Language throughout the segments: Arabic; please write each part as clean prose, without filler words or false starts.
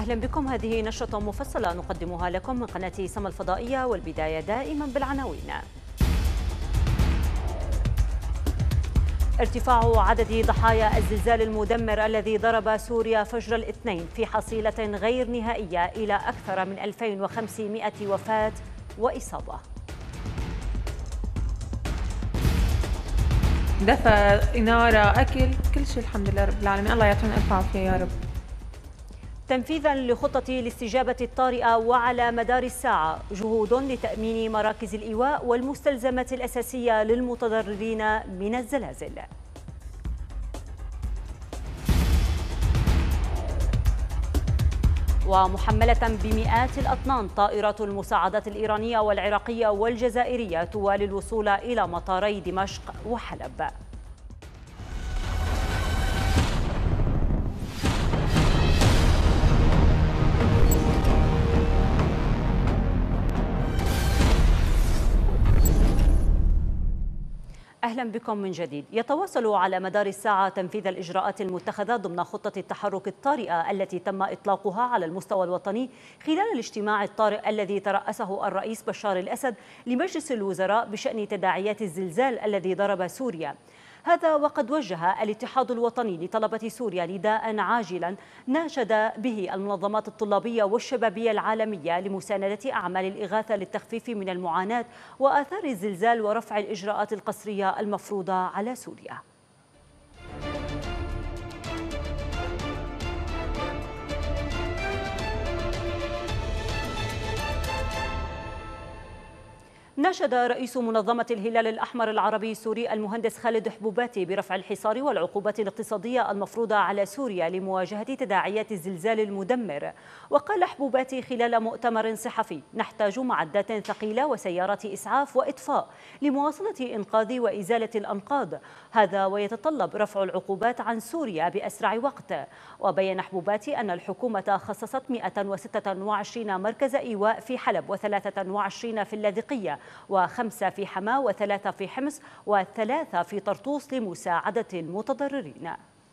أهلا بكم. هذه نشرة مفصلة نقدمها لكم من قناة سما الفضائية، والبداية دائما بالعناوين. ارتفاع عدد ضحايا الزلزال المدمر الذي ضرب سوريا فجر الاثنين في حصيلة غير نهائية إلى أكثر من 2500 وفاة وإصابة. دفى، إنارة، أكل، كل شيء الحمد لله رب العالمين. الله يعطيهم ألف عافية يا رب. تنفيذا لخطة الاستجابة الطارئة وعلى مدار الساعة، جهود لتأمين مراكز الإيواء والمستلزمات الأساسية للمتضررين من الزلازل. ومحملة بمئات الأطنان طائرات المساعدات الإيرانية والعراقية والجزائرية توالي الوصول إلى مطاري دمشق وحلب. أهلا بكم من جديد. يتواصل على مدار الساعة تنفيذ الإجراءات المتخذة ضمن خطة التحرك الطارئة التي تم إطلاقها على المستوى الوطني خلال الاجتماع الطارئ الذي ترأسه الرئيس بشار الأسد لمجلس الوزراء بشأن تداعيات الزلزال الذي ضرب سوريا. هذا وقد وجه الاتحاد الوطني لطلبة سوريا نداء عاجلا ناشد به المنظمات الطلابية والشبابية العالمية لمساندة أعمال الإغاثة للتخفيف من المعاناة وآثار الزلزال ورفع الإجراءات القسرية المفروضة على سوريا. ناشد رئيس منظمة الهلال الأحمر العربي السوري المهندس خالد حبوباتي برفع الحصار والعقوبات الاقتصادية المفروضة على سوريا لمواجهة تداعيات الزلزال المدمر. وقال حبوباتي خلال مؤتمر صحفي: نحتاج معدات ثقيلة وسيارات إسعاف وإطفاء لمواصلة إنقاذ وإزالة الأنقاض، هذا ويتطلب رفع العقوبات عن سوريا بأسرع وقت. وبين حبوباتي أن الحكومة خصصت 126 مركز إيواء في حلب و23 في اللاذقية و5 في حماة و3 في حمص و3 في طرطوس لمساعدة المتضررين.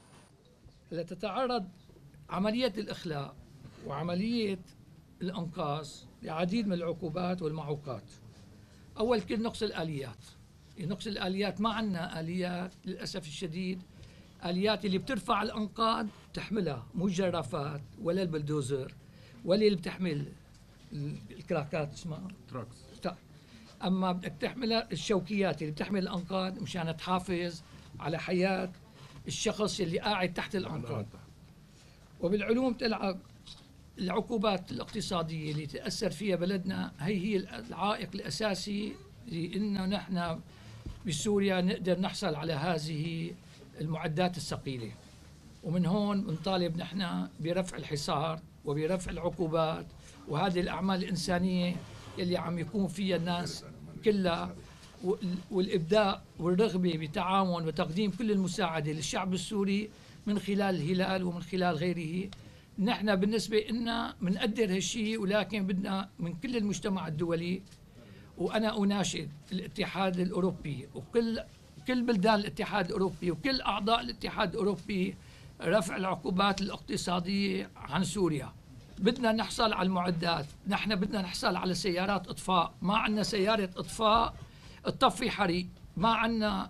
تتعرض عملية الإخلاء وعملية الإنقاذ لعديد من العقوبات والمعوقات. أول كل نقص الآليات. نقص الآليات، ما عندنا آليات للأسف الشديد. آليات اللي بترفع الأنقاض بتحملها مو الجرافات ولا البلدوزر ولا اللي بتحمل الكراكات اسمها تراكس. أما بدك تحملها الشوكيات اللي بتحمل الأنقاض مشان تحافظ على حياة الشخص اللي قاعد تحت الأنقاض. وبالعلوم تلعب العقوبات الاقتصادية اللي تأثر فيها بلدنا، هي العائق الأساسي لأنه نحن بسوريا نقدر نحصل على هذه المعدات الثقيلة. ومن هون بنطالب نحن برفع الحصار وبرفع العقوبات، وهذه الأعمال الإنسانية اللي عم يكون فيها الناس كلها، والإبداع والرغبة بتعاون وتقديم كل المساعدة للشعب السوري من خلال الهلال ومن خلال غيره. نحن بالنسبة لنا بنقدر هالشيء، ولكن بدنا من كل المجتمع الدولي، وأنا أناشد الاتحاد الأوروبي وكل بلدان الاتحاد الأوروبي وكل أعضاء الاتحاد الأوروبي رفع العقوبات الاقتصادية عن سوريا. بدنا نحصل على المعدات، نحن بدنا نحصل على سيارات إطفاء، ما عندنا سيارة إطفاء تطفي حريق، ما عندنا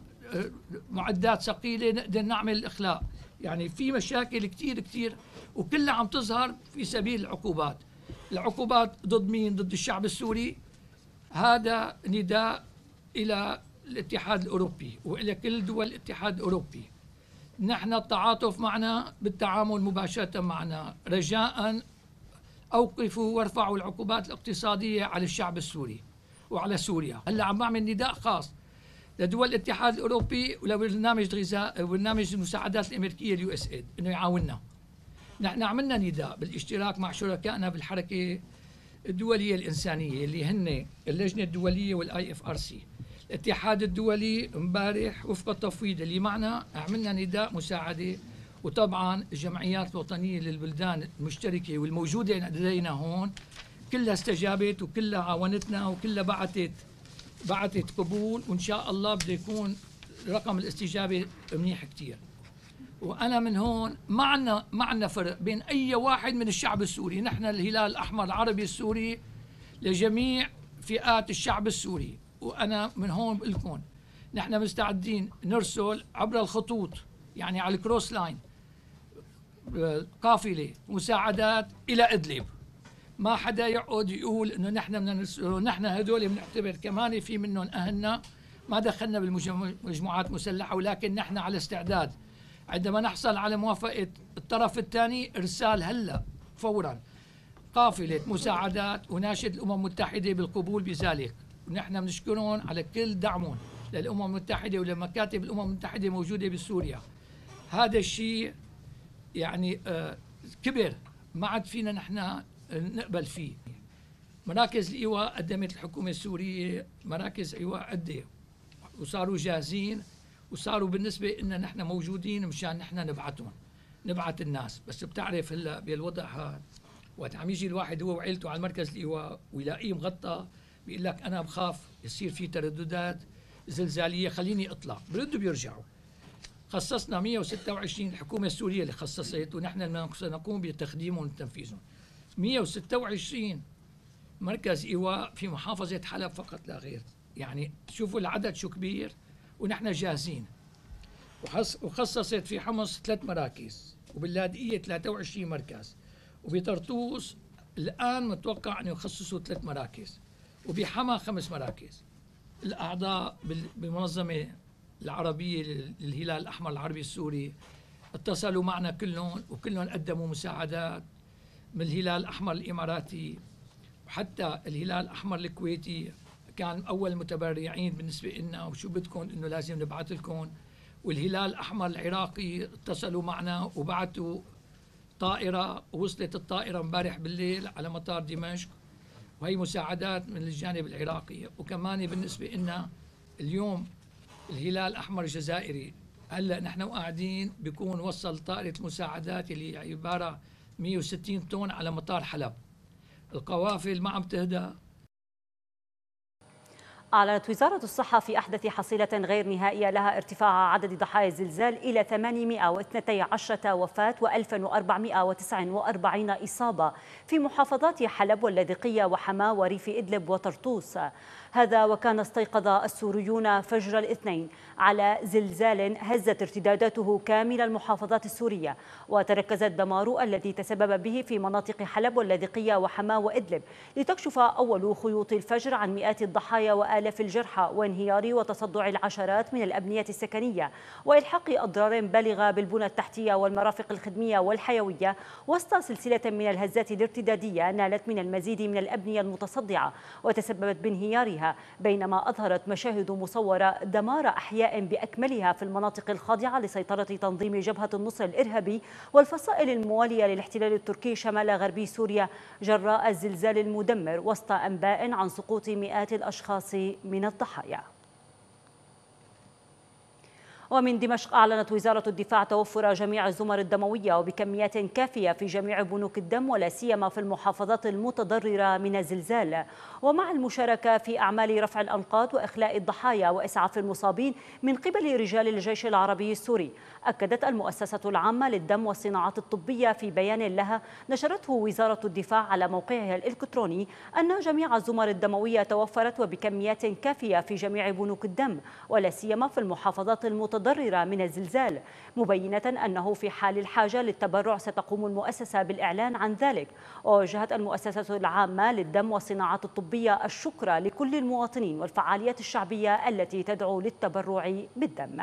معدات ثقيلة نقدر نعمل الإخلاء. يعني في مشاكل كتير وكلها عم تظهر في سبيل العقوبات. العقوبات ضد مين؟ ضد الشعب السوري. هذا نداء إلى الاتحاد الأوروبي وإلى كل دول الاتحاد الأوروبي. نحن التعاطف معنا بالتعامل مباشرة معنا، رجاء أوقفوا وارفعوا العقوبات الاقتصادية على الشعب السوري وعلى سوريا. هلا عم بعمل نداء خاص لدول الاتحاد الأوروبي ولبرنامج غذاء وبرنامج المساعدات الأمريكية اليو اس ايد إنه يعاوننا. نحن عملنا نداء بالاشتراك مع شركائنا بالحركة الدولية الإنسانية اللي هن اللجنة الدولية والاي اف ار سي. الاتحاد الدولي امبارح وفق التفويض اللي معنا عملنا نداء مساعدة، وطبعا الجمعيات الوطنية للبلدان المشتركة والموجودة لدينا هون كلها استجابت وكلها عاونتنا وكلها بعتت قبول، وإن شاء الله بده يكون رقم الاستجابة منيح كتير. وأنا من هون ما عنا فرق بين أي واحد من الشعب السوري. نحن الهلال الأحمر العربي السوري لجميع فئات الشعب السوري. وأنا من هون بقول لكم نحن مستعدين نرسل عبر الخطوط، يعني على الكروس لاين، قافلة مساعدات إلى إدلب. ما حدا يقعد يقول إنه نحن بدنا نرسل، نحن هدول بنعتبر كمان في منهم أهلنا ما دخلنا بالمجموعات مسلحة، ولكن نحن على استعداد عندما نحصل على موافقة الطرف الثاني إرسال هلأ فورا قافلة مساعدات، وناشد الأمم المتحدة بالقبول بذلك. ونحن بنشكرهم على كل دعمهم للأمم المتحدة ولمكاتب الأمم المتحدة موجودة بسوريا. هذا الشيء يعني كبر ما عاد فينا نحن نقبل فيه. مراكز الإيواء قدمت الحكومة السورية مراكز إيواء عدة وصاروا جاهزين، وصاروا بالنسبة إن نحن موجودين مشان نحن نبعث الناس. بس بتعرف هلا بالوضع هذا وقت عم يجي الواحد هو وعيلته على المركز الإيواء ويلاقيه مغطى، بيقول لك أنا بخاف يصير في ترددات زلزالية خليني أطلع، بردوا بيرجعوا. خصصنا 126 الحكومة السورية اللي خصصت، ونحن سنقوم بتقديمهم وتنفيذهم. 126 مركز إيواء في محافظة حلب فقط لا غير. يعني شوفوا العدد شو كبير، ونحن جاهزين. وخصصت في حمص 3 مراكز، وباللاذقية 23 مركز، وبطرطوس الآن متوقع أن يخصصوا 3 مراكز، وبحما 5 مراكز. الأعضاء بالمنظمة العربية للهلال الأحمر العربي السوري اتصلوا معنا كلهم، وكلهم قدموا مساعدات من الهلال الأحمر الإماراتي، وحتى الهلال الأحمر الكويتي كان أول المتبرعين بالنسبة لنا، وشو بدكم إنه لازم نبعث لكم. والهلال الأحمر العراقي اتصلوا معنا وبعثوا طائرة، ووصلت الطائرة امبارح بالليل على مطار دمشق، وهي مساعدات من الجانب العراقي. وكمان بالنسبة لنا اليوم الهلال الأحمر الجزائري هلا نحن وقاعدين بيكون وصل طائرة مساعدات اللي عبارة 160 طن على مطار حلب. القوافل ما عم تهدى. أعلنت وزارة الصحة في أحدث حصيلة غير نهائية لها ارتفاع عدد ضحايا الزلزال إلى 812 وفاة و1449 إصابة في محافظات حلب واللاذقية وحماة وريف إدلب وطرطوس. هذا وكان استيقظ السوريون فجر الاثنين على زلزال هزت ارتداداته كامل المحافظات السورية، وتركز الدمار الذي تسبب به في مناطق حلب واللاذقية وحماة وإدلب، لتكشف أول خيوط الفجر عن مئات الضحايا وآلاف الجرحى وانهيار وتصدع العشرات من الأبنية السكنية وإلحاق أضرار بالغة بالبنى التحتية والمرافق الخدمية والحيوية، وسط سلسلة من الهزات الارتدادية نالت من المزيد من الأبنية المتصدعة وتسببت بانهيارها، بينما أظهرت مشاهد مصورة دمار أحياء بأكملها في المناطق الخاضعة لسيطرة تنظيم جبهة النصر الإرهابي والفصائل الموالية للاحتلال التركي شمال غربي سوريا جراء الزلزال المدمر، وسط أنباء عن سقوط مئات الأشخاص من الضحايا. ومن دمشق أعلنت وزارة الدفاع توفر جميع الزمر الدموية وبكميات كافية في جميع بنوك الدم، ولا سيما في المحافظات المتضررة من الزلزال، ومع المشاركة في أعمال رفع الأنقاض وإخلاء الضحايا وإسعاف المصابين من قبل رجال الجيش العربي السوري. أكدت المؤسسة العامة للدم والصناعات الطبية في بيان لها نشرته وزارة الدفاع على موقعها الإلكتروني أن جميع الزمر الدموية توفرت وبكميات كافية في جميع بنوك الدم، ولا سيما في المحافظات المتضررة من الزلزال، مبينة أنه في حال الحاجة للتبرع ستقوم المؤسسة بالإعلان عن ذلك. ووجهت المؤسسة العامة للدم والصناعات الطبية الشكر لكل المواطنين والفعاليات الشعبية التي تدعو للتبرع بالدم.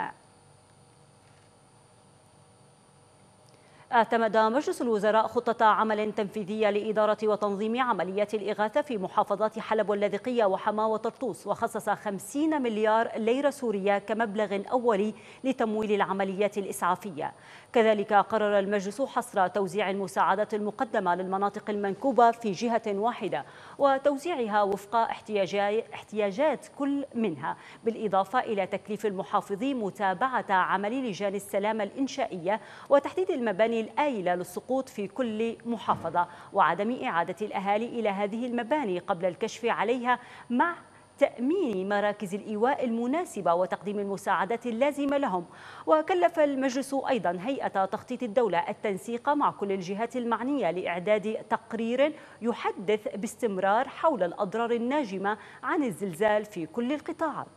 اعتمد مجلس الوزراء خطة عمل تنفيذية لإدارة وتنظيم عمليات الإغاثة في محافظات حلب واللاذقية وحماة وطرطوس، وخصص 50 مليار ليرة سورية كمبلغ أولي لتمويل العمليات الإسعافية. كذلك قرر المجلس حصر توزيع المساعدات المقدمة للمناطق المنكوبة في جهة واحدة وتوزيعها وفق احتياجات كل منها، بالإضافة إلى تكليف المحافظين متابعة عمل لجان السلامة الإنشائية وتحديد المباني الآيلة للسقوط في كل محافظة، وعدم إعادة الأهالي إلى هذه المباني قبل الكشف عليها، مع تأمين مراكز الإيواء المناسبة وتقديم المساعدات اللازمة لهم. وكلف المجلس أيضا هيئة تخطيط الدولة التنسيق مع كل الجهات المعنية لإعداد تقرير يحدث باستمرار حول الأضرار الناجمة عن الزلزال في كل القطاعات.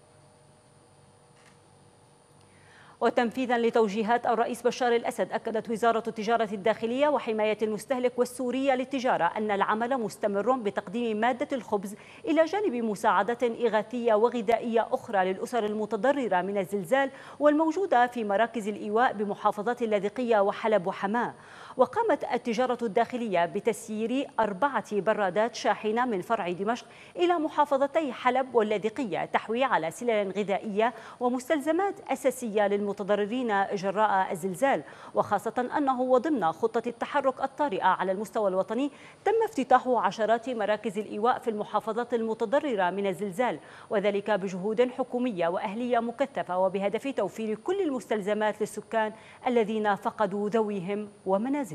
وتنفيذا لتوجيهات الرئيس بشار الأسد، أكدت وزارة التجارة الداخلية وحماية المستهلك والسورية للتجارة أن العمل مستمر بتقديم مادة الخبز إلى جانب مساعدات إغاثية وغذائية أخرى للأسر المتضررة من الزلزال والموجودة في مراكز الإيواء بمحافظات اللاذقية وحلب وحماة. وقامت التجارة الداخلية بتسيير 4 برادات شاحنة من فرع دمشق إلى محافظتي حلب واللاذقية تحوي على سلل غذائية ومستلزمات أساسية للمتضررين جراء الزلزال، وخاصة أنه وضمن خطة التحرك الطارئة على المستوى الوطني تم افتتاح عشرات مراكز الإيواء في المحافظات المتضررة من الزلزال، وذلك بجهود حكومية وأهلية مكثفة وبهدف توفير كل المستلزمات للسكان الذين فقدوا ذويهم ومنازلهم.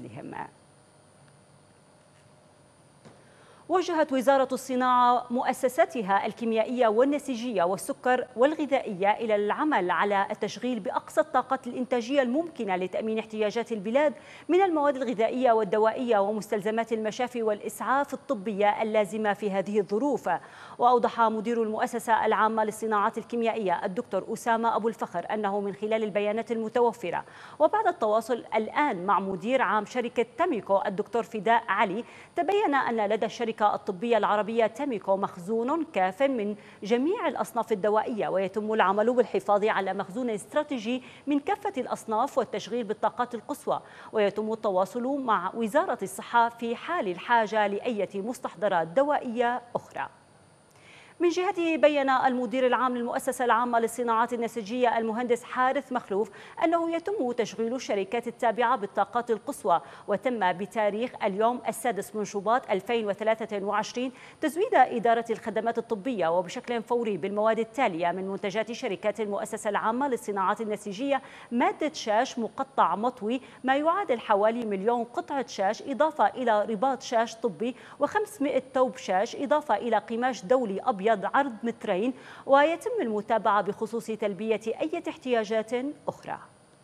وجهت وزارة الصناعة مؤسساتها الكيميائية والنسيجية والسكر والغذائية إلى العمل على التشغيل بأقصى الطاقات الإنتاجية الممكنة لتأمين احتياجات البلاد من المواد الغذائية والدوائية ومستلزمات المشافي والإسعاف الطبية اللازمة في هذه الظروف. وأوضح مدير المؤسسة العامة للصناعات الكيميائية الدكتور أسامة أبو الفخر أنه من خلال البيانات المتوفرة وبعد التواصل الآن مع مدير عام شركة تاميكو الدكتور فداء علي، تبين أن لدى الشركة الطبية العربية تاميكو مخزون كاف من جميع الأصناف الدوائية، ويتم العمل بالحفاظ على مخزون استراتيجي من كافة الأصناف والتشغيل بالطاقات القصوى، ويتم التواصل مع وزارة الصحة في حال الحاجة لأي مستحضرات دوائية أخرى. من جهته بيّن المدير العام للمؤسسة العامة للصناعات النسيجية المهندس حارث مخلوف أنه يتم تشغيل الشركات التابعة بالطاقات القصوى، وتم بتاريخ اليوم 6 من شباط 2023 تزويد إدارة الخدمات الطبية وبشكل فوري بالمواد التالية من منتجات شركات المؤسسة العامة للصناعات النسيجية: مادة شاش مقطع مطوي ما يعادل حوالي 1,000,000 قطعة شاش، إضافة إلى رباط شاش طبي، و500 ثوب شاش، إضافة إلى قماش دولي أبيض عرض 2 متر، ويتم المتابعة بخصوص تلبية أي احتياجات أخرى.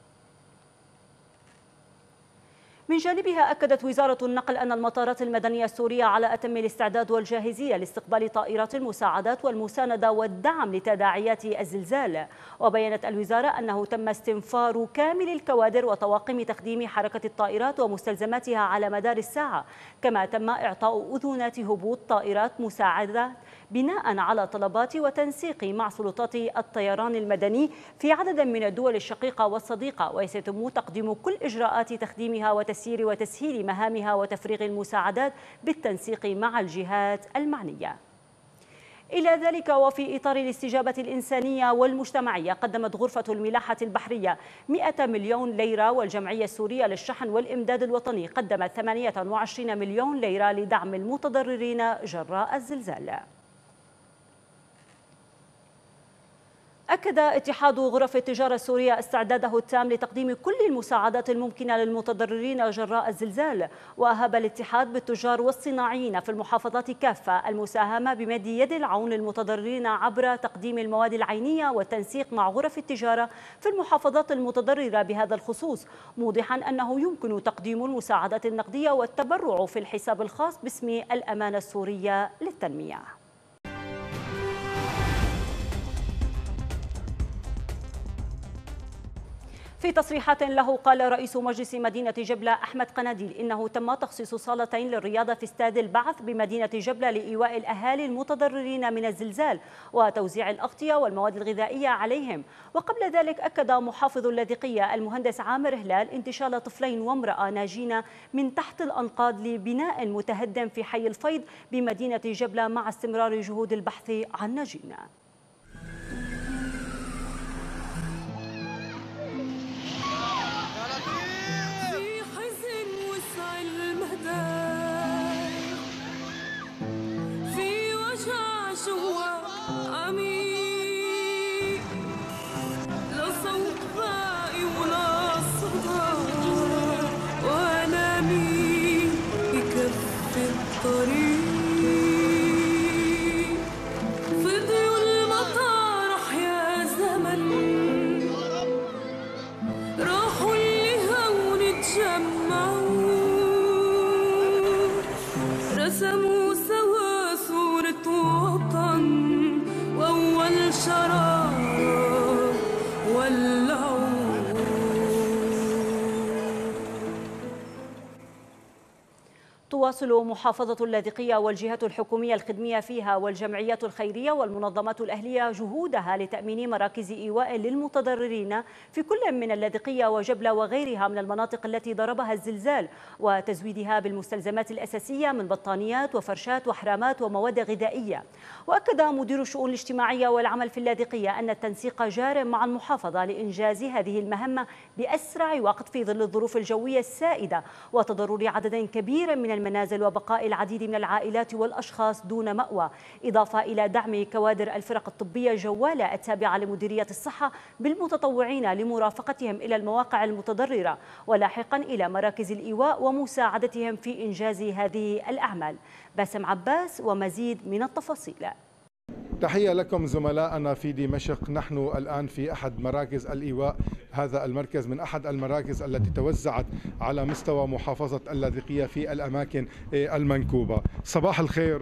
من جانبها أكدت وزارة النقل أن المطارات المدنية السورية على أتم الاستعداد والجاهزية لاستقبال طائرات المساعدات والمساندة والدعم لتداعيات الزلزال. وبيّنت الوزارة أنه تم استنفار كامل الكوادر وطواقم تخديم حركة الطائرات ومستلزماتها على مدار الساعة، كما تم إعطاء أذونات هبوط طائرات مساعدة بناء على طلبات وتنسيق مع سلطات الطيران المدني في عدد من الدول الشقيقة والصديقة، وسيتم تقديم كل إجراءات تخديمها وتسيير وتسهيل مهامها وتفريغ المساعدات بالتنسيق مع الجهات المعنية. إلى ذلك وفي إطار الاستجابة الإنسانية والمجتمعية، قدمت غرفة الملاحة البحرية 100 مليون ليرة، والجمعية السورية للشحن والإمداد الوطني قدمت 28 مليون ليرة لدعم المتضررين جراء الزلزال. أكد اتحاد غرف التجارة السورية استعداده التام لتقديم كل المساعدات الممكنة للمتضررين جراء الزلزال، وأهب الاتحاد بالتجار والصناعيين في المحافظات كافة المساهمة بمد يد العون للمتضررين عبر تقديم المواد العينية والتنسيق مع غرف التجارة في المحافظات المتضررة بهذا الخصوص، موضحا أنه يمكن تقديم المساعدات النقدية والتبرع في الحساب الخاص باسم الأمانة السورية للتنمية. في تصريحات له قال رئيس مجلس مدينة جبلة أحمد قناديل إنه تم تخصيص صالتين للرياضة في استاد البعث بمدينة جبلة لإيواء الأهالي المتضررين من الزلزال وتوزيع الأغطية والمواد الغذائية عليهم. وقبل ذلك أكد محافظ اللاذقية المهندس عامر هلال انتشال طفلين وامرأة ناجين من تحت الأنقاض لبناء متهدم في حي الفيض بمدينة جبلة مع استمرار جهود البحث عن ناجين. في رسموا سوا صورة وطن وأول شرارة ولعوا. تواصل محافظة اللاذقية والجهات الحكومية الخدمية فيها والجمعيات الخيرية والمنظمات الأهلية جهودها لتأمين مراكز إيواء للمتضررين في كل من اللاذقية وجبلة وغيرها من المناطق التي ضربها الزلزال، وتزويدها بالمستلزمات الأساسية من بطانيات وفرشات وحرامات ومواد غذائية. وأكد مدير الشؤون الاجتماعية والعمل في اللاذقية أن التنسيق جار مع المحافظة لإنجاز هذه المهمة بأسرع وقت في ظل الظروف الجوية السائدة وتضرر عدد كبير من المنازل وبقاء العديد من العائلات والأشخاص دون مأوى، إضافة إلى دعم كوادر الفرق الطبية الجوالة التابعة لمديرية الصحة بالمتطوعين لمرافقتهم إلى المواقع المتضررة ولاحقا إلى مراكز الإيواء ومساعدتهم في إنجاز هذه الأعمال. باسم عباس ومزيد من التفاصيل. تحية لكم زملائنا في دمشق. نحن الآن في أحد مراكز الإيواء. هذا المركز من أحد المراكز التي توزعت على مستوى محافظة اللاذقية في الأماكن المنكوبة. صباح الخير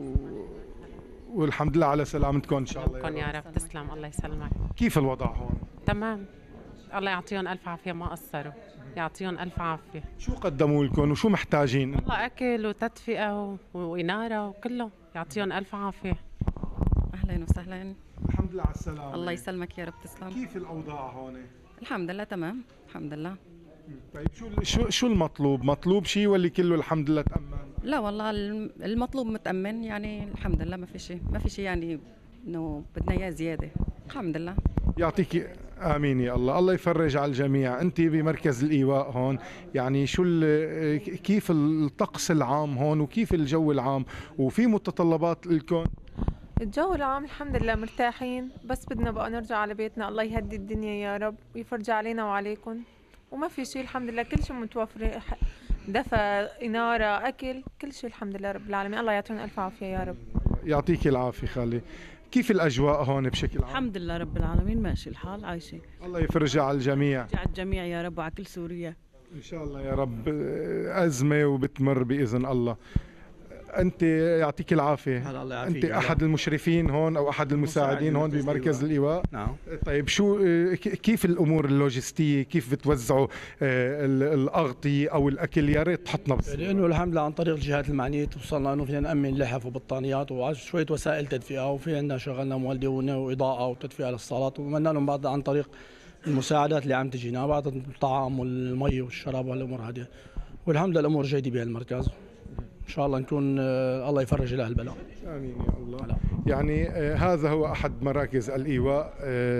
والحمد لله على سلامتكم إن شاء الله. يا رب تسلم، الله يسلمك. كيف الوضع هون؟ تمام، الله يعطيهم ألف عافية، ما قصروا، يعطيهم ألف عافية. شو قدموا لكم وشو محتاجين؟ والله أكل وتدفئة وإنارة وكله، يعطيهم ألف عافية. أهلا وسهلا. الحمد لله على السلامة. الله يسلمك يا رب تسلم. كيف الأوضاع هون؟ الحمد لله تمام، الحمد لله. طيب شو المطلوب؟ مطلوب شيء ولا كله الحمد لله تأمن؟ لا والله المطلوب متأمن، يعني الحمد لله ما في شيء يعني انه بدنا اياه زيادة، الحمد لله. يعطيك امين يا الله، الله يفرج على الجميع. انت بمركز الايواء هون، يعني كيف الطقس العام هون وكيف الجو العام وفي متطلبات لكم؟ الجو العام الحمد لله مرتاحين، بس بدنا بقى نرجع على بيتنا. الله يهدي الدنيا يا رب ويفرج علينا وعليكم، وما في شيء الحمد لله، كل شيء متوفر، دفى، إنارة، أكل، كل شيء الحمد لله رب العالمين. الله يعطيهم ألف عافية يا رب. يعطيك العافية خالي. كيف الأجواء هون بشكل عام؟ الحمد لله رب العالمين، ماشي الحال، عايشين. الله يفرجها على الجميع. على الجميع يا رب وعلى كل سوريا إن شاء الله يا رب. أزمة وبتمر بإذن الله. أنت يعطيك العافية. أنت أحد المشرفين هون أو أحد المساعدين هون بمركز الإيواء؟ نعم. طيب كيف الأمور اللوجستية؟ كيف بتوزعوا الأغطية أو الأكل؟ يا ريت تحطنا بس. لأنه الحمد لله عن طريق الجهات المعنية توصلنا أنه فينا نأمن لحف وبطانيات وشوية وسائل تدفئة، وفي عندنا شغلنا مولدون وإضاءة وتدفئة للصالات، وعملنا لهم بعض عن طريق المساعدات اللي عم تجينا، بعض الطعام والمي والشراب والأمور هذه، والحمد لله الأمور جيدة بهالمركز. إن شاء الله نكون الله يفرج له البلاء. آمين يا الله. يعني هذا هو أحد مراكز الإيواء.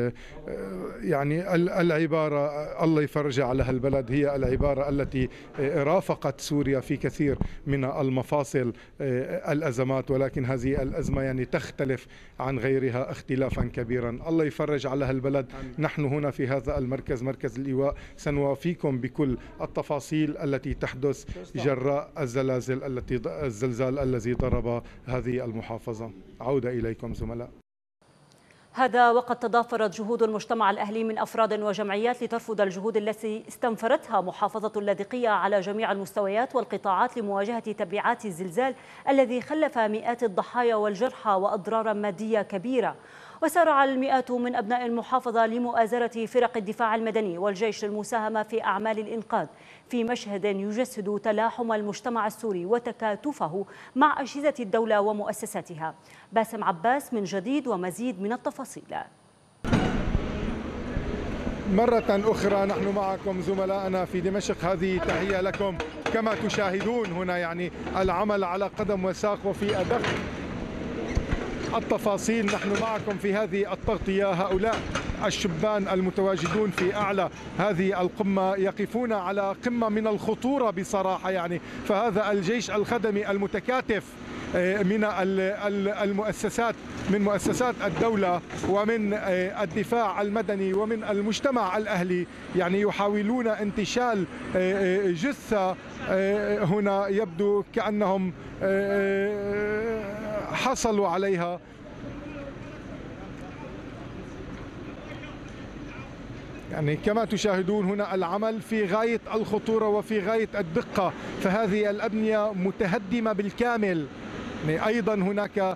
يعني العبارة الله يفرج على هالبلد هي العبارة التي رافقت سوريا في كثير من المفاصل الأزمات، ولكن هذه الأزمة يعني تختلف عن غيرها اختلافا كبيرا. الله يفرج على هالبلد. نحن هنا في هذا المركز، مركز الإيواء، سنوافيكم بكل التفاصيل التي تحدث جراء الزلزال الذي ضرب هذه المحافظة. عودة إليكم زملاء. هذا وقد تضافرت جهود المجتمع الأهلي من أفراد وجمعيات لترفض الجهود التي استنفرتها محافظة اللاذقية على جميع المستويات والقطاعات لمواجهة تبعات الزلزال الذي خلف مئات الضحايا والجرحى وأضرارا مادية كبيرة. وسارع المئات من أبناء المحافظة لمؤازرة فرق الدفاع المدني والجيش للمساهمة في أعمال الإنقاذ في مشهد يجسد تلاحم المجتمع السوري وتكاتفه مع أجهزة الدولة ومؤسساتها. باسم عباس من جديد ومزيد من التفاصيل. مرة أخرى نحن معكم زملائنا في دمشق. هذه تحية لكم. كما تشاهدون هنا يعني العمل على قدم وساق وفي أدق التفاصيل. نحن معكم في هذه التغطية. هؤلاء الشبان المتواجدون في أعلى هذه القمة يقفون على قمة من الخطورة بصراحة يعني. فهذا الجيش الخدمي المتكاتف من المؤسسات، من مؤسسات الدولة ومن الدفاع المدني ومن المجتمع الأهلي، يعني يحاولون انتشال جثة هنا يبدو كأنهم حصلوا عليها. يعني كما تشاهدون هنا العمل في غاية الخطورة وفي غاية الدقة، فهذه الأبنية متهدمة بالكامل. يعني أيضا هناك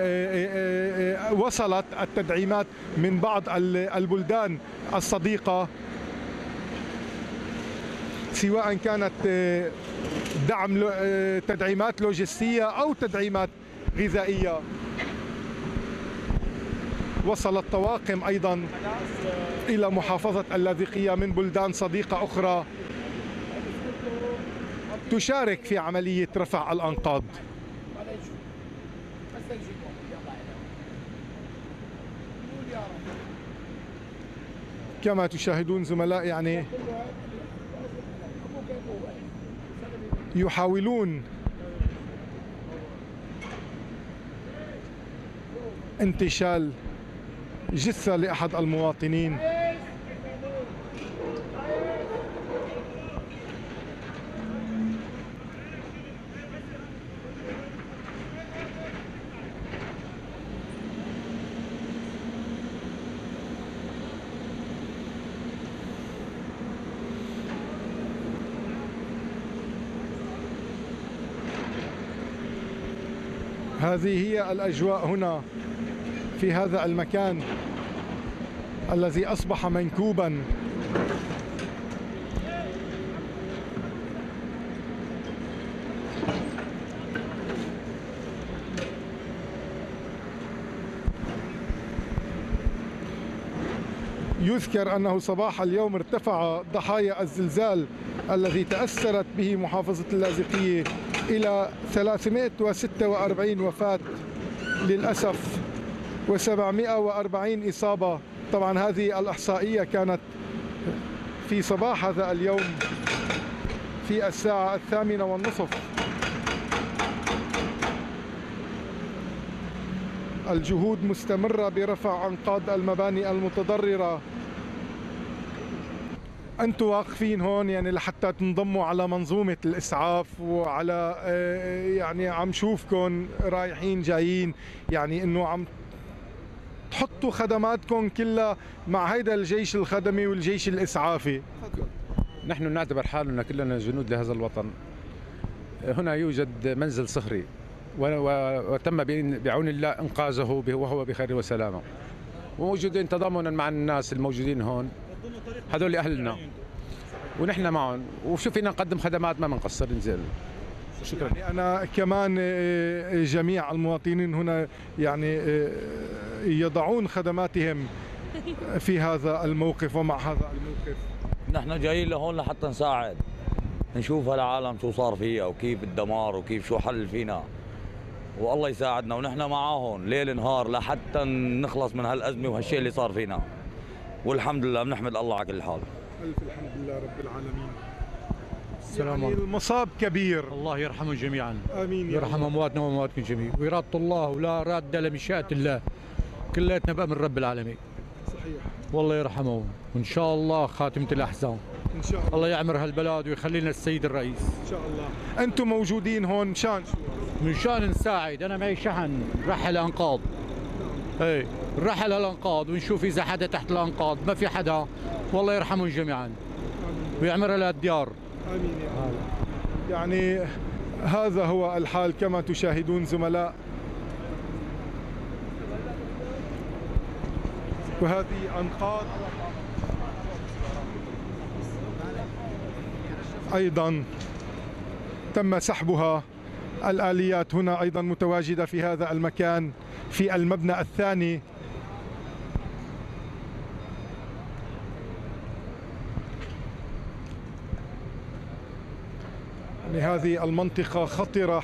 وصلت التدعيمات من بعض البلدان الصديقة، سواء كانت دعم تدعيمات لوجستية أو تدعيمات غذائية. وصلت طواقم أيضا إلى محافظة اللاذقية من بلدان صديقة أخرى تشارك في عملية رفع الأنقاض. كما تشاهدون زملاء يعني يحاولون انتشال جثة لأحد المواطنين. هذه هي الأجواء هنا في هذا المكان الذي أصبح منكوبا. يذكر أنه صباح اليوم ارتفع ضحايا الزلزال الذي تأثرت به محافظة اللاذقية إلى 346 وفاة للأسف و740 إصابة. طبعا هذه الإحصائية كانت في صباح هذا اليوم في الساعة 8:30. الجهود مستمرة برفع أنقاض المباني المتضررة. أنتم واقفين هون يعني لحتى تنضموا على منظومة الإسعاف، وعلى يعني عم شوفكم رايحين جايين، يعني إنه عم تحطوا خدماتكم كلها مع هيدا الجيش الخدمي والجيش الإسعافي. نحن نعتبر حالنا كلنا جنود لهذا الوطن. هنا يوجد منزل صخري وتم بعون الله إنقاذه وهو بخير وسلامة، وموجودين تضامنا مع الناس الموجودين هون، هذول أهلنا ونحن معهم، وشو فينا نقدم خدمات ما بنقصر. نزل شكرا. يعني أنا كمان جميع المواطنين هنا يعني يضعون خدماتهم في هذا الموقف ومع هذا الموقف. نحن جايين لهون لحتى نساعد، نشوف هالعالم شو صار فيها وكيف الدمار وكيف شو حل فينا، والله يساعدنا ونحن معاهم ليل نهار لحتى نخلص من هالأزمة وهالشيء اللي صار فينا، والحمد لله بنحمد الله على كل حال. ألف الحمد لله رب العالمين. السلام يعني المصاب كبير، الله يرحمهم جميعا. آمين. يرحم أمواتنا وأمواتكم جميعا، وإرادة الله ولا راد لمشيئة الله، كلياتنا بأمر رب العالمين. صحيح. والله يرحمهم، وإن شاء الله خاتمة الأحزان. إن شاء الله. الله يعمر هالبلد ويخلي لنا السيد الرئيس. إن شاء الله. أنتم موجودين هون مشان شو؟ من شان نساعد. أنا معي شحن رحل أنقاض. إيه رحل الأنقاض ونشوف إذا حدا تحت الأنقاض، ما في حدا، والله يرحمهم جميعا ويعمر لها الديار. آمين يا رب. يعني هذا هو الحال كما تشاهدون زملاء، وهذه أنقاض أيضا تم سحبها. الآليات هنا أيضا متواجدة في هذا المكان في المبنى الثاني. يعني هذه المنطقة خطرة،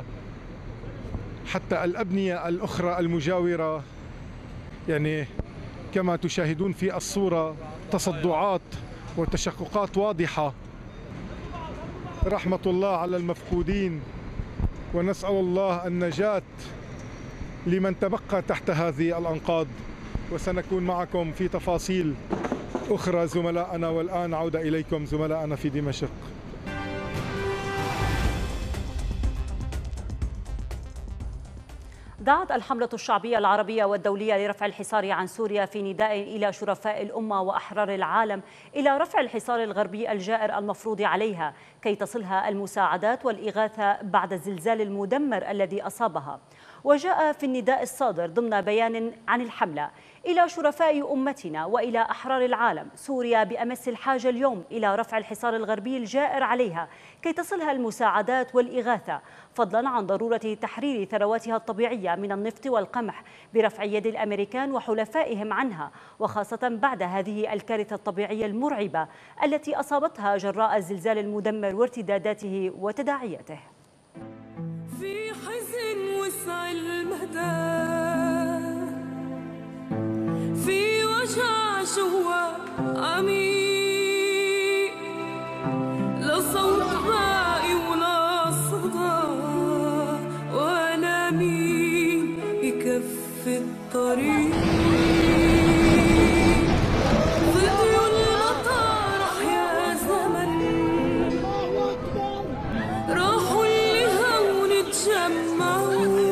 حتى الأبنية الأخرى المجاورة يعني كما تشاهدون في الصورة تصدعات وتشققات واضحة. رحمة الله على المفقودين، ونسأل الله النجاة لمن تبقى تحت هذه الأنقاض، وسنكون معكم في تفاصيل أخرى زملائنا. والآن عودة إليكم زملائنا في دمشق. دعت الحملة الشعبية العربية والدولية لرفع الحصار عن سوريا في نداء إلى شرفاء الأمة وأحرار العالم إلى رفع الحصار الغربي الجائر المفروض عليها كي تصلها المساعدات والإغاثة بعد الزلزال المدمر الذي أصابها. وجاء في النداء الصادر ضمن بيان عن الحملة إلى شرفاء أمتنا وإلى أحرار العالم: سوريا بأمس الحاجة اليوم إلى رفع الحصار الغربي الجائر عليها كي تصلها المساعدات والإغاثة، فضلا عن ضرورة تحرير ثرواتها الطبيعية من النفط والقمح برفع يد الأمريكان وحلفائهم عنها، وخاصة بعد هذه الكارثة الطبيعية المرعبة التي أصابتها جراء الزلزال المدمر وارتداداته وتداعياته. في حزن وسع المدى، في وجع شواق عميق، لا صوت باقي ولا صدى، ولا مين يكفي الطريق. فديوا المطارح يا زمن، راحوا اللي هون تجمعوا،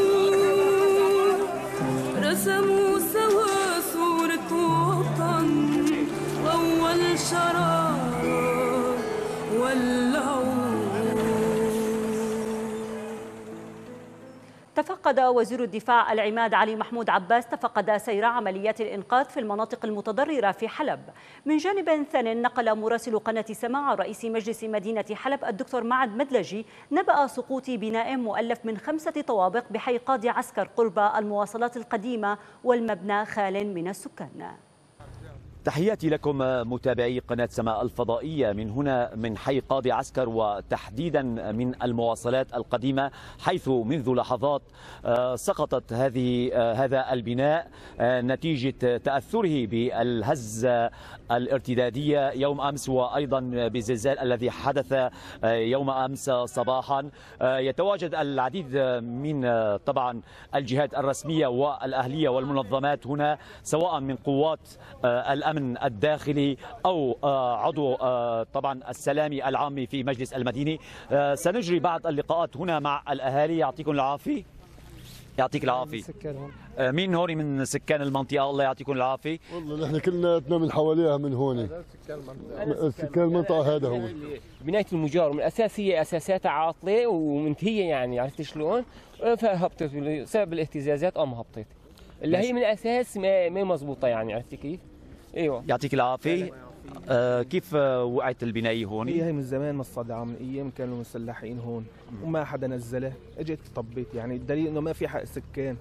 رسموا سوا صورة وطن، وأول شرار ولعوا. تفقد وزير الدفاع العماد علي محمود عباس سير عمليات الإنقاذ في المناطق المتضررة في حلب. من جانب ثان، نقل مراسل قناة سماع رئيس مجلس مدينة حلب الدكتور معد مدلجي نبأ سقوط بناء مؤلف من 5 طوابق بحي قاضي عسكر قرب المواصلات القديمة والمبنى خال من السكان. تحياتي لكم متابعي قناة سماء الفضائية من هنا من حي قاضي عسكر، وتحديدا من المواصلات القديمة، حيث منذ لحظات سقطت هذا البناء نتيجة تأثره بالهزة الارتدادية يوم أمس، وأيضا بالزلزال الذي حدث يوم أمس صباحا. يتواجد العديد من طبعا الجهات الرسمية والأهلية والمنظمات هنا، سواء من قوات الأمن الداخلي أو عضو طبعا السلامي العامي في مجلس المدينة. سنجري بعض اللقاءات هنا مع الأهالي. يعطيكم العافية. يعطيك العافية. مين هون من سكان المنطقة؟ الله يعطيكم العافية. والله نحن كلنا من حواليها من هون. سكان المنطقة هذا هو. بناية المجار من الأساس هي أساساتها عاطلة ومنتهية، يعني عرفت شلون؟ فهبطت بسبب الاهتزازات هبطت. اللي هي من الأساس ما مضبوطة، يعني عرفت كيف؟ ايوه. يعطيك العافية. كيف وقعت البناية هون؟ هي من زمان مصدعة، من ايام كانوا مسلحين هون وما حدا نزلها، اجت طبت، يعني الدليل انه ما في حق سكان.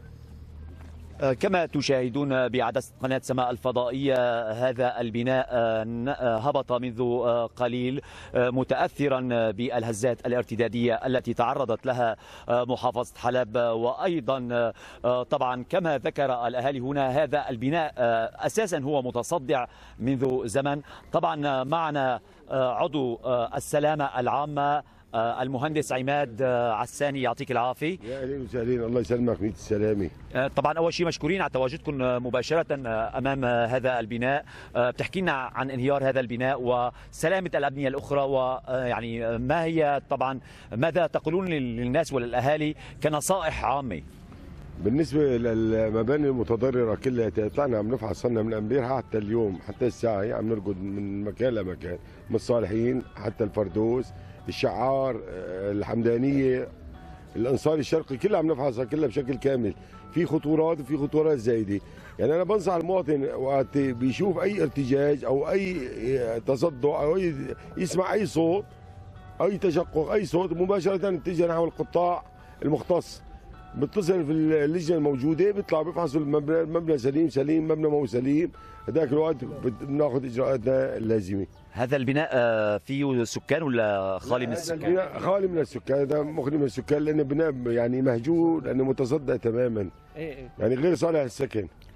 كما تشاهدون بعدسة قناة سماء الفضائية، هذا البناء هبط منذ قليل متأثرا بالهزات الارتدادية التي تعرضت لها محافظة حلب. وأيضا طبعا كما ذكر الأهالي هنا، هذا البناء أساسا هو متصدع منذ زمن. طبعا معنا عضو السلامة العامة المهندس عماد عساني. يعطيك العافية. يا اهلين وسهلين، الله يسلمك ميت السلامة. طبعا اول شيء مشكورين على تواجدكم مباشرة امام هذا البناء. بتحكي لنا عن انهيار هذا البناء وسلامة الابنية الاخرى، ويعني ما هي طبعا ماذا تقولون للناس وللاهالي كنصائح عامة؟ بالنسبة للمباني المتضررة كلها طلعنا عم نفحص، صرنا من امبارح حتى اليوم حتى الساعة عم نرقد من مكان لمكان، من الصالحين حتى الفردوس، الشعار، الحمدانية، الانصاري الشرقي، كلها عم نفحصها كلها بشكل كامل. في خطورات وفي خطورات زايده، يعني انا بنصح المواطن وقت بيشوف اي ارتجاج او اي تصدع او يسمع اي صوت، اي تشقق، اي صوت، مباشره يتجه نحو القطاع المختص، بيتصل في اللجنه الموجوده، بيطلع بيفحصوا المبنى سليم، مبنى مو سليم، هذاك الوقت بناخذ اجراءاتنا اللازمه. هذا البناء فيه سكان ولا خالي من السكان؟ البناء خالي من السكان، هذا مخلي من السكان، لانه بناء يعني مهجور، لانه متصدع تماما، يعني غير صالح للسكن.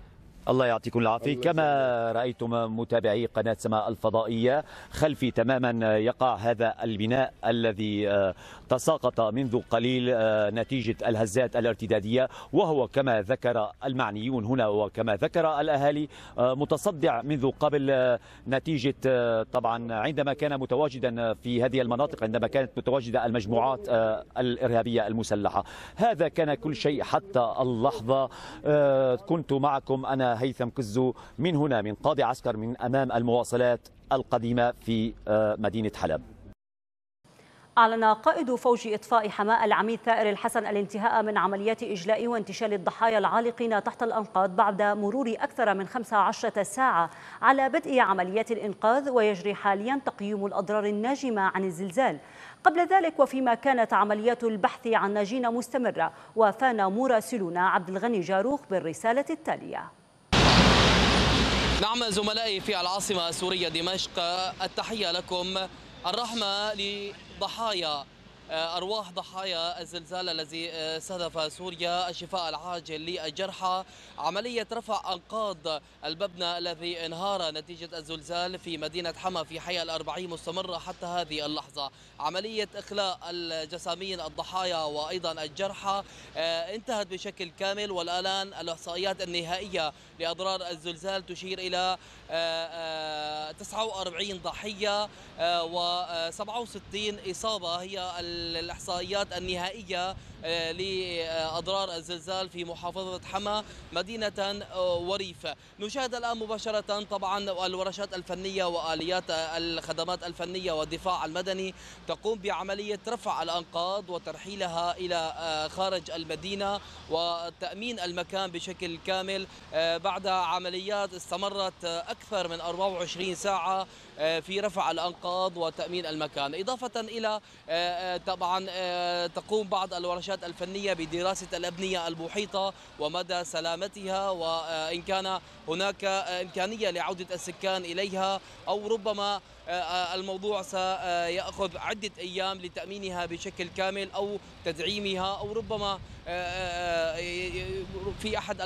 الله يعطيكم العافية. كما رأيتم متابعي قناة سماء الفضائية، خلفي تماما يقع هذا البناء الذي تساقط منذ قليل نتيجة الهزات الارتدادية، وهو كما ذكر المعنيون هنا وكما ذكر الأهالي متصدع منذ قبل نتيجة طبعا عندما كان متواجدا في هذه المناطق، عندما كانت متواجدة المجموعات الإرهابية المسلحة. هذا كان كل شيء حتى اللحظة. كنت معكم أنا هيثم كزو من هنا من قاضي عسكر من أمام المواصلات القديمة في مدينة حلب. أعلن قائد فوج إطفاء حماة العميد ثائر الحسن الانتهاء من عمليات إجلاء وانتشال الضحايا العالقين تحت الأنقاض بعد مرور أكثر من 15 ساعة على بدء عمليات الإنقاذ، ويجري حاليا تقييم الأضرار الناجمة عن الزلزال. قبل ذلك وفيما كانت عمليات البحث عن ناجين مستمرة، وافانا مراسلنا عبد الغني جاروخ بالرسالة التالية. نعم زملائي في العاصمة السورية دمشق، التحية لكم، الرحمة لضحايا أرواح ضحايا الزلزال الذي استهدف سوريا، الشفاء العاجل للجرحى، عملية رفع أنقاض المبنى الذي انهار نتيجة الزلزال في مدينة حما في حي الأربعين مستمرة حتى هذه اللحظة. عملية إخلاء الجسامين الضحايا وأيضا الجرحى انتهت بشكل كامل، والآن الإحصائيات النهائية لأضرار الزلزال تشير إلى 49 ضحية و67 إصابة. هي الإحصائيات النهائية لأضرار الزلزال في محافظة حما مدينة وريف. نشاهد الآن مباشرة طبعا الورشات الفنية وآليات الخدمات الفنية والدفاع المدني تقوم بعملية رفع الأنقاض وترحيلها إلى خارج المدينة وتأمين المكان بشكل كامل بعد عمليات استمرت أكثر من 24 ساعة في رفع الأنقاض وتأمين المكان. إضافة إلى طبعا تقوم بعض الورشات الفنية بدراسة الأبنية المحيطة ومدى سلامتها، وإن كان هناك إمكانية لعودة السكان إليها أو ربما الموضوع سيأخذ عدة أيام لتأمينها بشكل كامل أو تدعيمها، أو ربما في أحد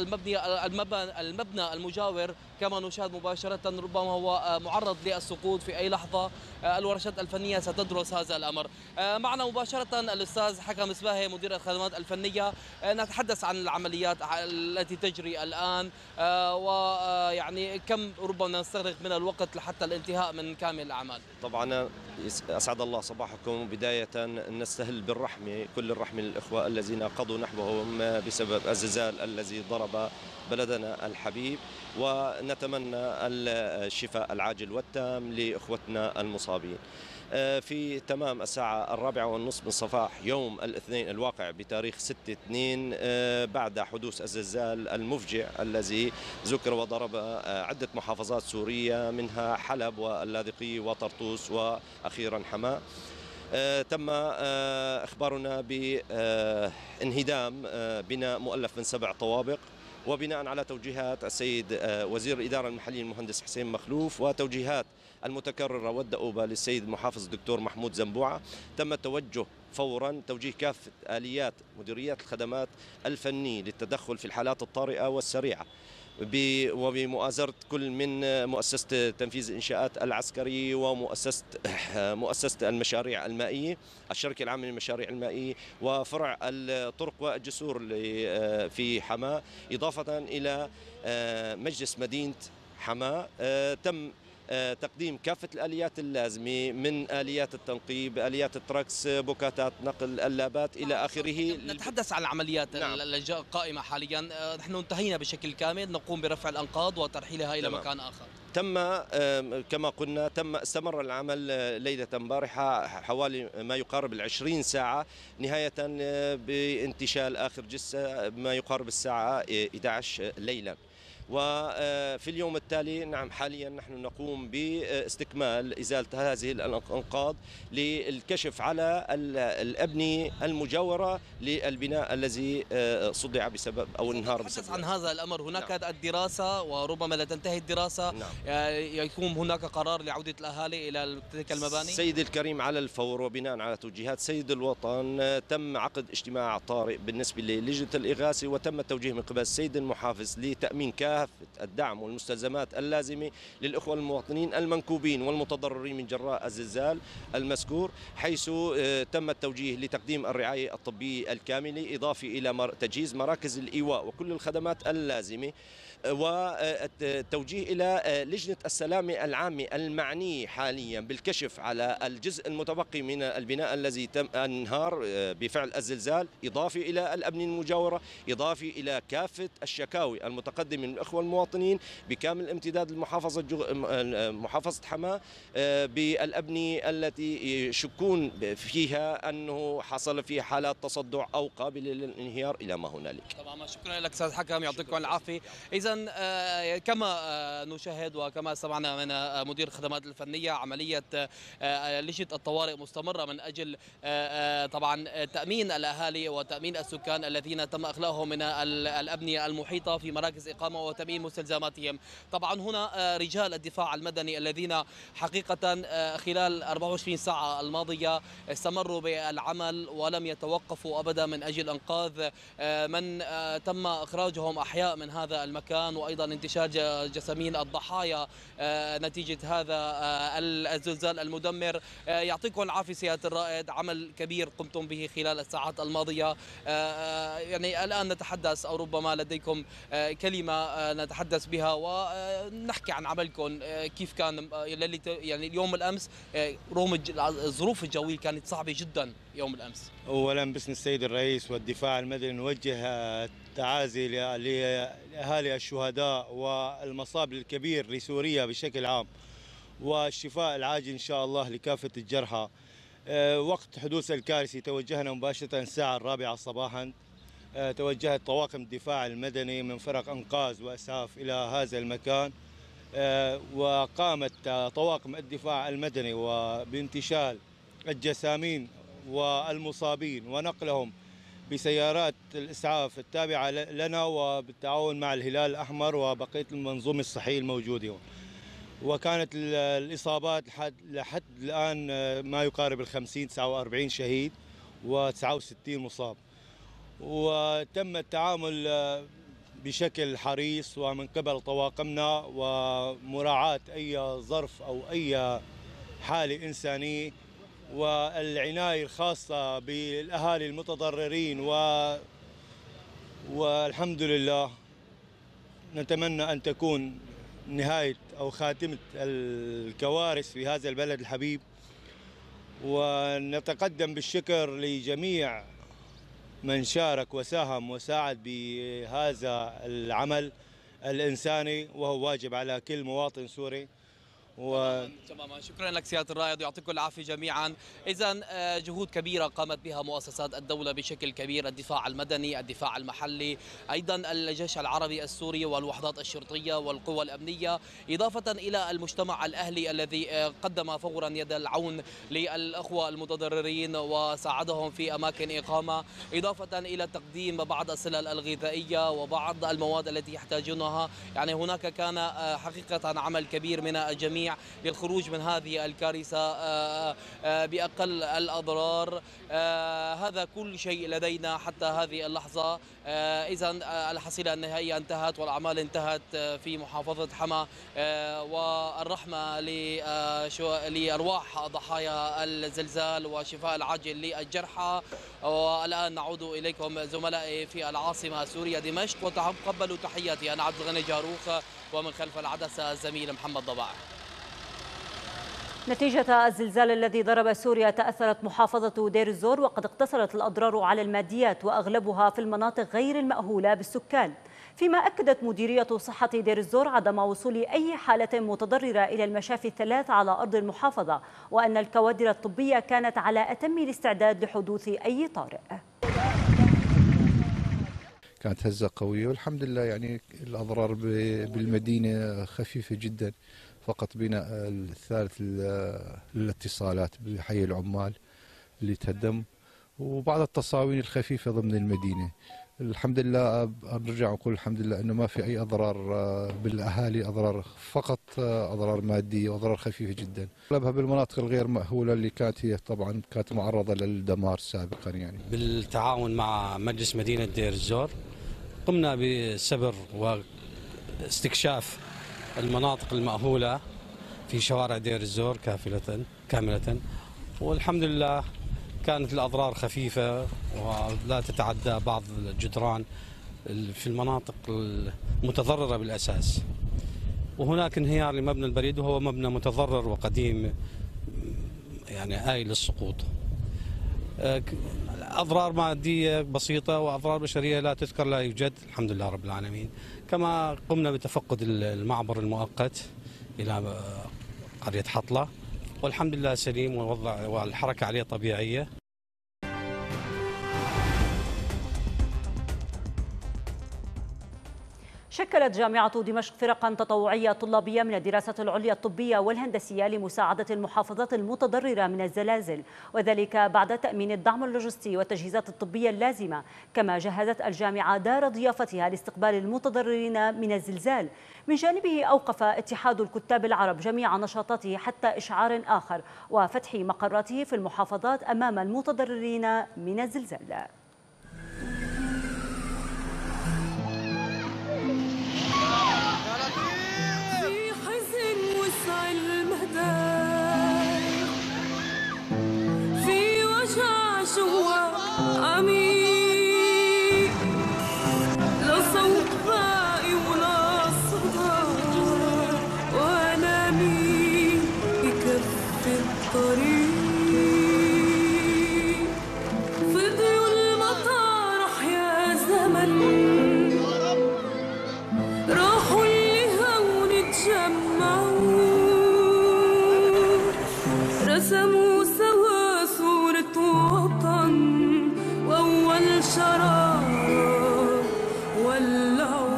المبنى المجاور كما نشاهد مباشرة ربما هو معرض للسقوط في أي لحظة. الورشات الفنية ستدرس هذا الأمر. معنا مباشرة الأستاذ حكم مصباحي مدير الخدمات الفنية، نتحدث عن العمليات التي تجري الآن، ويعني كم ربما نستغرق من الوقت لحتى الانتهاء من كامل الأعمال. طبعا أسعد الله صباحكم. بداية نستهل بالرحمة، كل الرحمة للإخوة الذين قضوا نحبهم بسبب الزلزال الذي ضرب بلدنا الحبيب، ونتمنى الشفاء العاجل والتام لإخوتنا المصابين. في تمام الساعة 4:30 من صباح يوم الاثنين الواقع بتاريخ 6/2 بعد حدوث الزلزال المفجع الذي ذكر وضرب عدة محافظات سورية منها حلب واللاذقية وطرطوس وأخيرا حماة، تم إخبارنا بانهدام بناء مؤلف من 7 طوابق، وبناء على توجيهات السيد وزير الإدارة المحلية المهندس حسين مخلوف وتوجيهات المتكررة والدؤوبة للسيد المحافظ الدكتور محمود زنبوعة، تم التوجه فورا توجيه كافة آليات مديريات الخدمات الفنية للتدخل في الحالات الطارئة والسريعة، وبمؤازرة كل من مؤسسة تنفيذ الإنشاءات العسكرية ومؤسسة المشاريع المائية، الشركة العامة للمشاريع المائية، وفرع الطرق والجسور في حماة، إضافة إلى مجلس مدينة حماة. تم تقديم كافة الآليات اللازمة من آليات التنقيب، آليات التراكس، بوكاتات نقل اللابات إلى آخره. نتحدث عن العمليات القائمة حاليا. نحن انتهينا بشكل كامل، نقوم برفع الأنقاض وترحيلها إلى مكان آخر. تم كما قلنا استمر العمل ليلة امبارحة حوالي ما يقارب 20 ساعة، نهاية بانتشال آخر جثة ما يقارب الساعة 11 ليلا. وفي اليوم التالي نعم حاليا نحن نقوم باستكمال إزالة هذه الأنقاض للكشف على الأبنية المجاورة للبناء الذي صدع بسبب أو انهار بسبب. عن هذا الأمر هناك الدراسة، وربما لا تنتهي الدراسة يكون هناك قرار لعودة الأهالي إلى تلك المباني. سيد الكريم على الفور وبناء على توجيهات سيد الوطن تم عقد اجتماع طارئ بالنسبة للجنة الإغاثة، وتم التوجيه من قبل السيد المحافظ لتأمين كافة كافة الدعم والمستلزمات اللازمة للإخوة المواطنين المنكوبين والمتضررين من جراء الزلزال المذكور، حيث تم التوجيه لتقديم الرعاية الطبية الكاملة، إضافة إلى تجهيز مراكز الإيواء وكل الخدمات اللازمة، والتوجيه إلى لجنة السلامة العامة المعنية حاليا بالكشف على الجزء المتبقي من البناء الذي تم انهار بفعل الزلزال، إضافة إلى الأبنية المجاورة، إضافة إلى كافة الشكاوي المتقدمة من الأخوة المواطنين بكامل امتداد محافظة حماة بالأبنية التي يشكون فيها أنه حصل فيها حالات تصدع أو قابلة للانهيار إلى ما هنالك. تماما، شكرا لك أستاذ حكم، يعطيكم العافية. إذا كما نشاهد وكما سمعنا من مدير الخدمات الفنية، عملية لجنة الطوارئ مستمرة من أجل طبعا تأمين الأهالي وتأمين السكان الذين تم إخلاؤهم من الأبنية المحيطة في مراكز إقامة وتأمين مستلزماتهم. طبعا هنا رجال الدفاع المدني الذين حقيقة خلال 24 ساعة الماضية استمروا بالعمل ولم يتوقفوا أبدا من أجل إنقاذ من تم إخراجهم أحياء من هذا المكان، وأيضا انتشار جسامين الضحايا نتيجة هذا الزلزال المدمر. يعطيكم العافية سيادة الرائد، عمل كبير قمتم به خلال الساعات الماضية. يعني الآن نتحدث، أو ربما لديكم كلمة نتحدث بها ونحكي عن عملكم. كيف كان يعني اليوم الأمس رغم الظروف الجوية كانت صعبة جدا يوم الأمس؟ أولا باسم السيد الرئيس والدفاع المدني نوجه تعازي لأهالي الشهداء والمصاب الكبير لسوريا بشكل عام، والشفاء العاجل إن شاء الله لكافة الجرحى. وقت حدوث الكارثة توجهنا مباشرة الساعة 4 صباحا، توجهت طواقم الدفاع المدني من فرق أنقاذ وإسعاف إلى هذا المكان، وقامت طواقم الدفاع المدني بانتشال الجسامين والمصابين ونقلهم بسيارات الإسعاف التابعة لنا وبالتعاون مع الهلال الأحمر وبقية المنظومة الصحية الموجودة. وكانت الإصابات لحد الآن ما يقارب 49 شهيد و69 مصاب، وتم التعامل بشكل حريص ومن قبل طواقمنا ومراعاة أي ظرف أو أي حالة إنسانية، والعناية الخاصة بالأهالي المتضررين. والحمد لله نتمنى أن تكون نهاية أو خاتمة الكوارث في هذا البلد الحبيب، ونتقدم بالشكر لجميع من شارك وساهم وساعد بهذا العمل الإنساني، وهو واجب على كل مواطن سوري. تماما، شكرا لك سيادة الرائد ويعطيكم العافية جميعا. إذا جهود كبيرة قامت بها مؤسسات الدولة بشكل كبير، الدفاع المدني، الدفاع المحلي، أيضا الجيش العربي السوري والوحدات الشرطية والقوى الأمنية، إضافة إلى المجتمع الأهلي الذي قدم فورا يد العون للأخوة المتضررين وساعدهم في أماكن إقامة، إضافة إلى تقديم بعض السلال الغذائية وبعض المواد التي يحتاجونها. يعني هناك كان حقيقة عمل كبير من الجميع للخروج من هذه الكارثة بأقل الأضرار. هذا كل شيء لدينا حتى هذه اللحظة. إذا الحصيلة النهائية انتهت والأعمال انتهت في محافظة حما، والرحمة لأرواح ضحايا الزلزال وشفاء العاجل للجرحى. والآن نعود إليكم زملائي في العاصمة السورية دمشق، وتقبلوا تحياتي. أنا عبد الغني جاروخ، ومن خلف العدسة الزميل محمد ضباع. نتيجة الزلزال الذي ضرب سوريا تأثرت محافظة دير الزور، وقد اقتصرت الأضرار على الماديات وأغلبها في المناطق غير المأهولة بالسكان، فيما أكدت مديرية صحة دير الزور عدم وصول أي حالة متضررة إلى المشافي الثلاث على أرض المحافظة، وأن الكوادر الطبية كانت على أتم الاستعداد لحدوث أي طارئ. كانت هزة قوية والحمد لله، يعني الأضرار بالمدينة خفيفة جدا، فقط بنا الثالث الاتصالات بحي العمال اللي تهدم وبعض التصاوين الخفيفة ضمن المدينة. الحمد لله، برجع أقول الحمد لله أنه ما في أي أضرار بالأهالي، أضرار فقط أضرار مادية وأضرار خفيفة جدا، أغلبها بالمناطق الغير مأهولة اللي كانت هي طبعا كانت معرضة للدمار سابقا. يعني بالتعاون مع مجلس مدينة دير الزور قمنا بسبر استكشاف المناطق المأهولة في شوارع دير الزور كاملة، والحمد لله كانت الأضرار خفيفة ولا تتعدى بعض الجدران في المناطق المتضررة بالأساس. وهناك انهيار لمبنى البريد وهو مبنى متضرر وقديم يعني آيل للسقوط. أضرار مادية بسيطة وأضرار بشرية لا تذكر لا يوجد، الحمد لله رب العالمين. كما قمنا بتفقد المعبر المؤقت إلى قرية حطلة، والحمد لله سليم والحركة عليه طبيعية. شكلت جامعة دمشق فرقا تطوعية طلابية من الدراسات العليا الطبية والهندسية لمساعدة المحافظات المتضررة من الزلازل، وذلك بعد تأمين الدعم اللوجستي والتجهيزات الطبية اللازمة. كما جهزت الجامعة دار ضيافتها لاستقبال المتضررين من الزلزال. من جانبه أوقف اتحاد الكتاب العرب جميع نشاطاته حتى إشعار آخر وفتح مقراته في المحافظات أمام المتضررين من الزلزال. في وجع جوا عميق، لا صوت باقي ولا صدى، ولا مين يكفي الطريق. فضيوا المطارح يا زمن، راحوا اللي هون تجمعوا، رسموا سوا صورة وطن، وأول شرار ولعوا.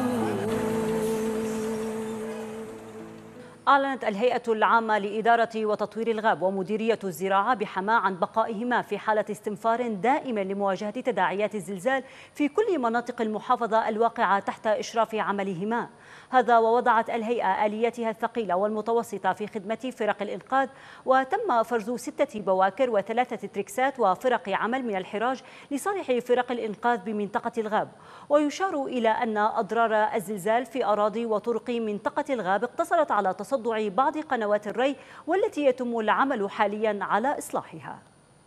أعلنت الهيئة العامة لإدارة وتطوير الغاب ومديرية الزراعة بحماة عن بقائهما في حالة استنفار دائم لمواجهة تداعيات الزلزال في كل مناطق المحافظة الواقعة تحت إشراف عملهما. هذا ووضعت الهيئة آلياتها الثقيلة والمتوسطة في خدمة فرق الإنقاذ، وتم فرز 6 بواكر و3 تريكسات وفرق عمل من الحراج لصالح فرق الإنقاذ بمنطقة الغاب. ويشار إلى أن أضرار الزلزال في أراضي وطرق منطقة الغاب اقتصرت على تصدع بعض قنوات الري، والتي يتم العمل حاليا على إصلاحها.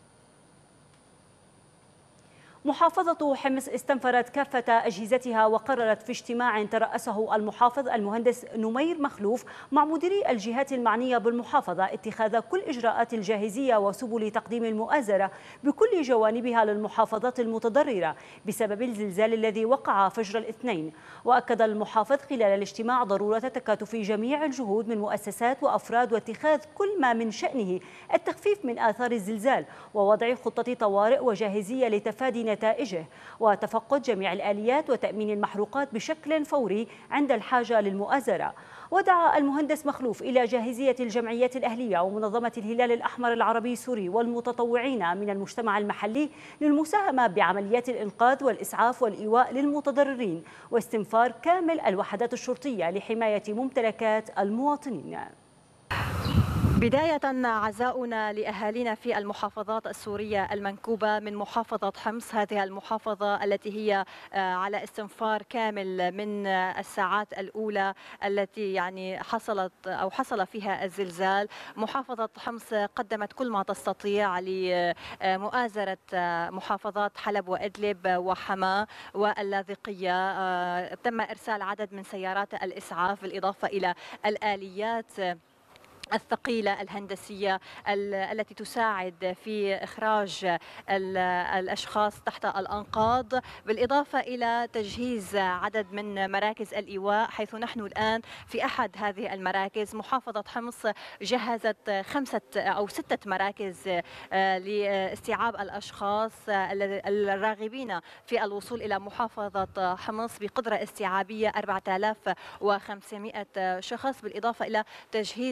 محافظة حمص استنفرت كافة أجهزتها وقررت في اجتماع ترأسه المحافظ المهندس نمير مخلوف مع مديري الجهات المعنية بالمحافظة اتخاذ كل إجراءات الجاهزية وسبل تقديم المؤازرة بكل جوانبها للمحافظات المتضررة بسبب الزلزال الذي وقع فجر الاثنين. وأكد المحافظ خلال الاجتماع ضرورة تكاتف جميع الجهود من مؤسسات وأفراد واتخاذ كل ما من شأنه التخفيف من آثار الزلزال ووضع خطة طوارئ وجاهزية لتفادي نتائجه، وتفقد جميع الآليات وتأمين المحروقات بشكل فوري عند الحاجة للمؤازرة. ودعا المهندس مخلوف إلى جاهزية الجمعيات الأهلية ومنظمة الهلال الأحمر العربي السوري والمتطوعين من المجتمع المحلي للمساهمة بعمليات الإنقاذ والإسعاف والإيواء للمتضررين واستنفار كامل الوحدات الشرطية لحماية ممتلكات المواطنين. بداية عزاؤنا لأهالينا في المحافظات السورية المنكوبة من محافظة حمص، هذه المحافظة التي هي على استنفار كامل من الساعات الأولى التي يعني حصل فيها الزلزال. محافظة حمص قدمت كل ما تستطيع لمؤازرة محافظات حلب وإدلب وحماة واللاذقية. تم إرسال عدد من سيارات الإسعاف بالإضافة إلى الآليات الثقيلة الهندسية التي تساعد في إخراج الأشخاص تحت الأنقاض، بالإضافة إلى تجهيز عدد من مراكز الإيواء، حيث نحن الآن في أحد هذه المراكز. محافظة حمص جهزت 5 أو 6 مراكز لاستيعاب الأشخاص الراغبين في الوصول إلى محافظة حمص بقدرة استيعابية 4500 شخص، بالإضافة إلى تجهيز هذه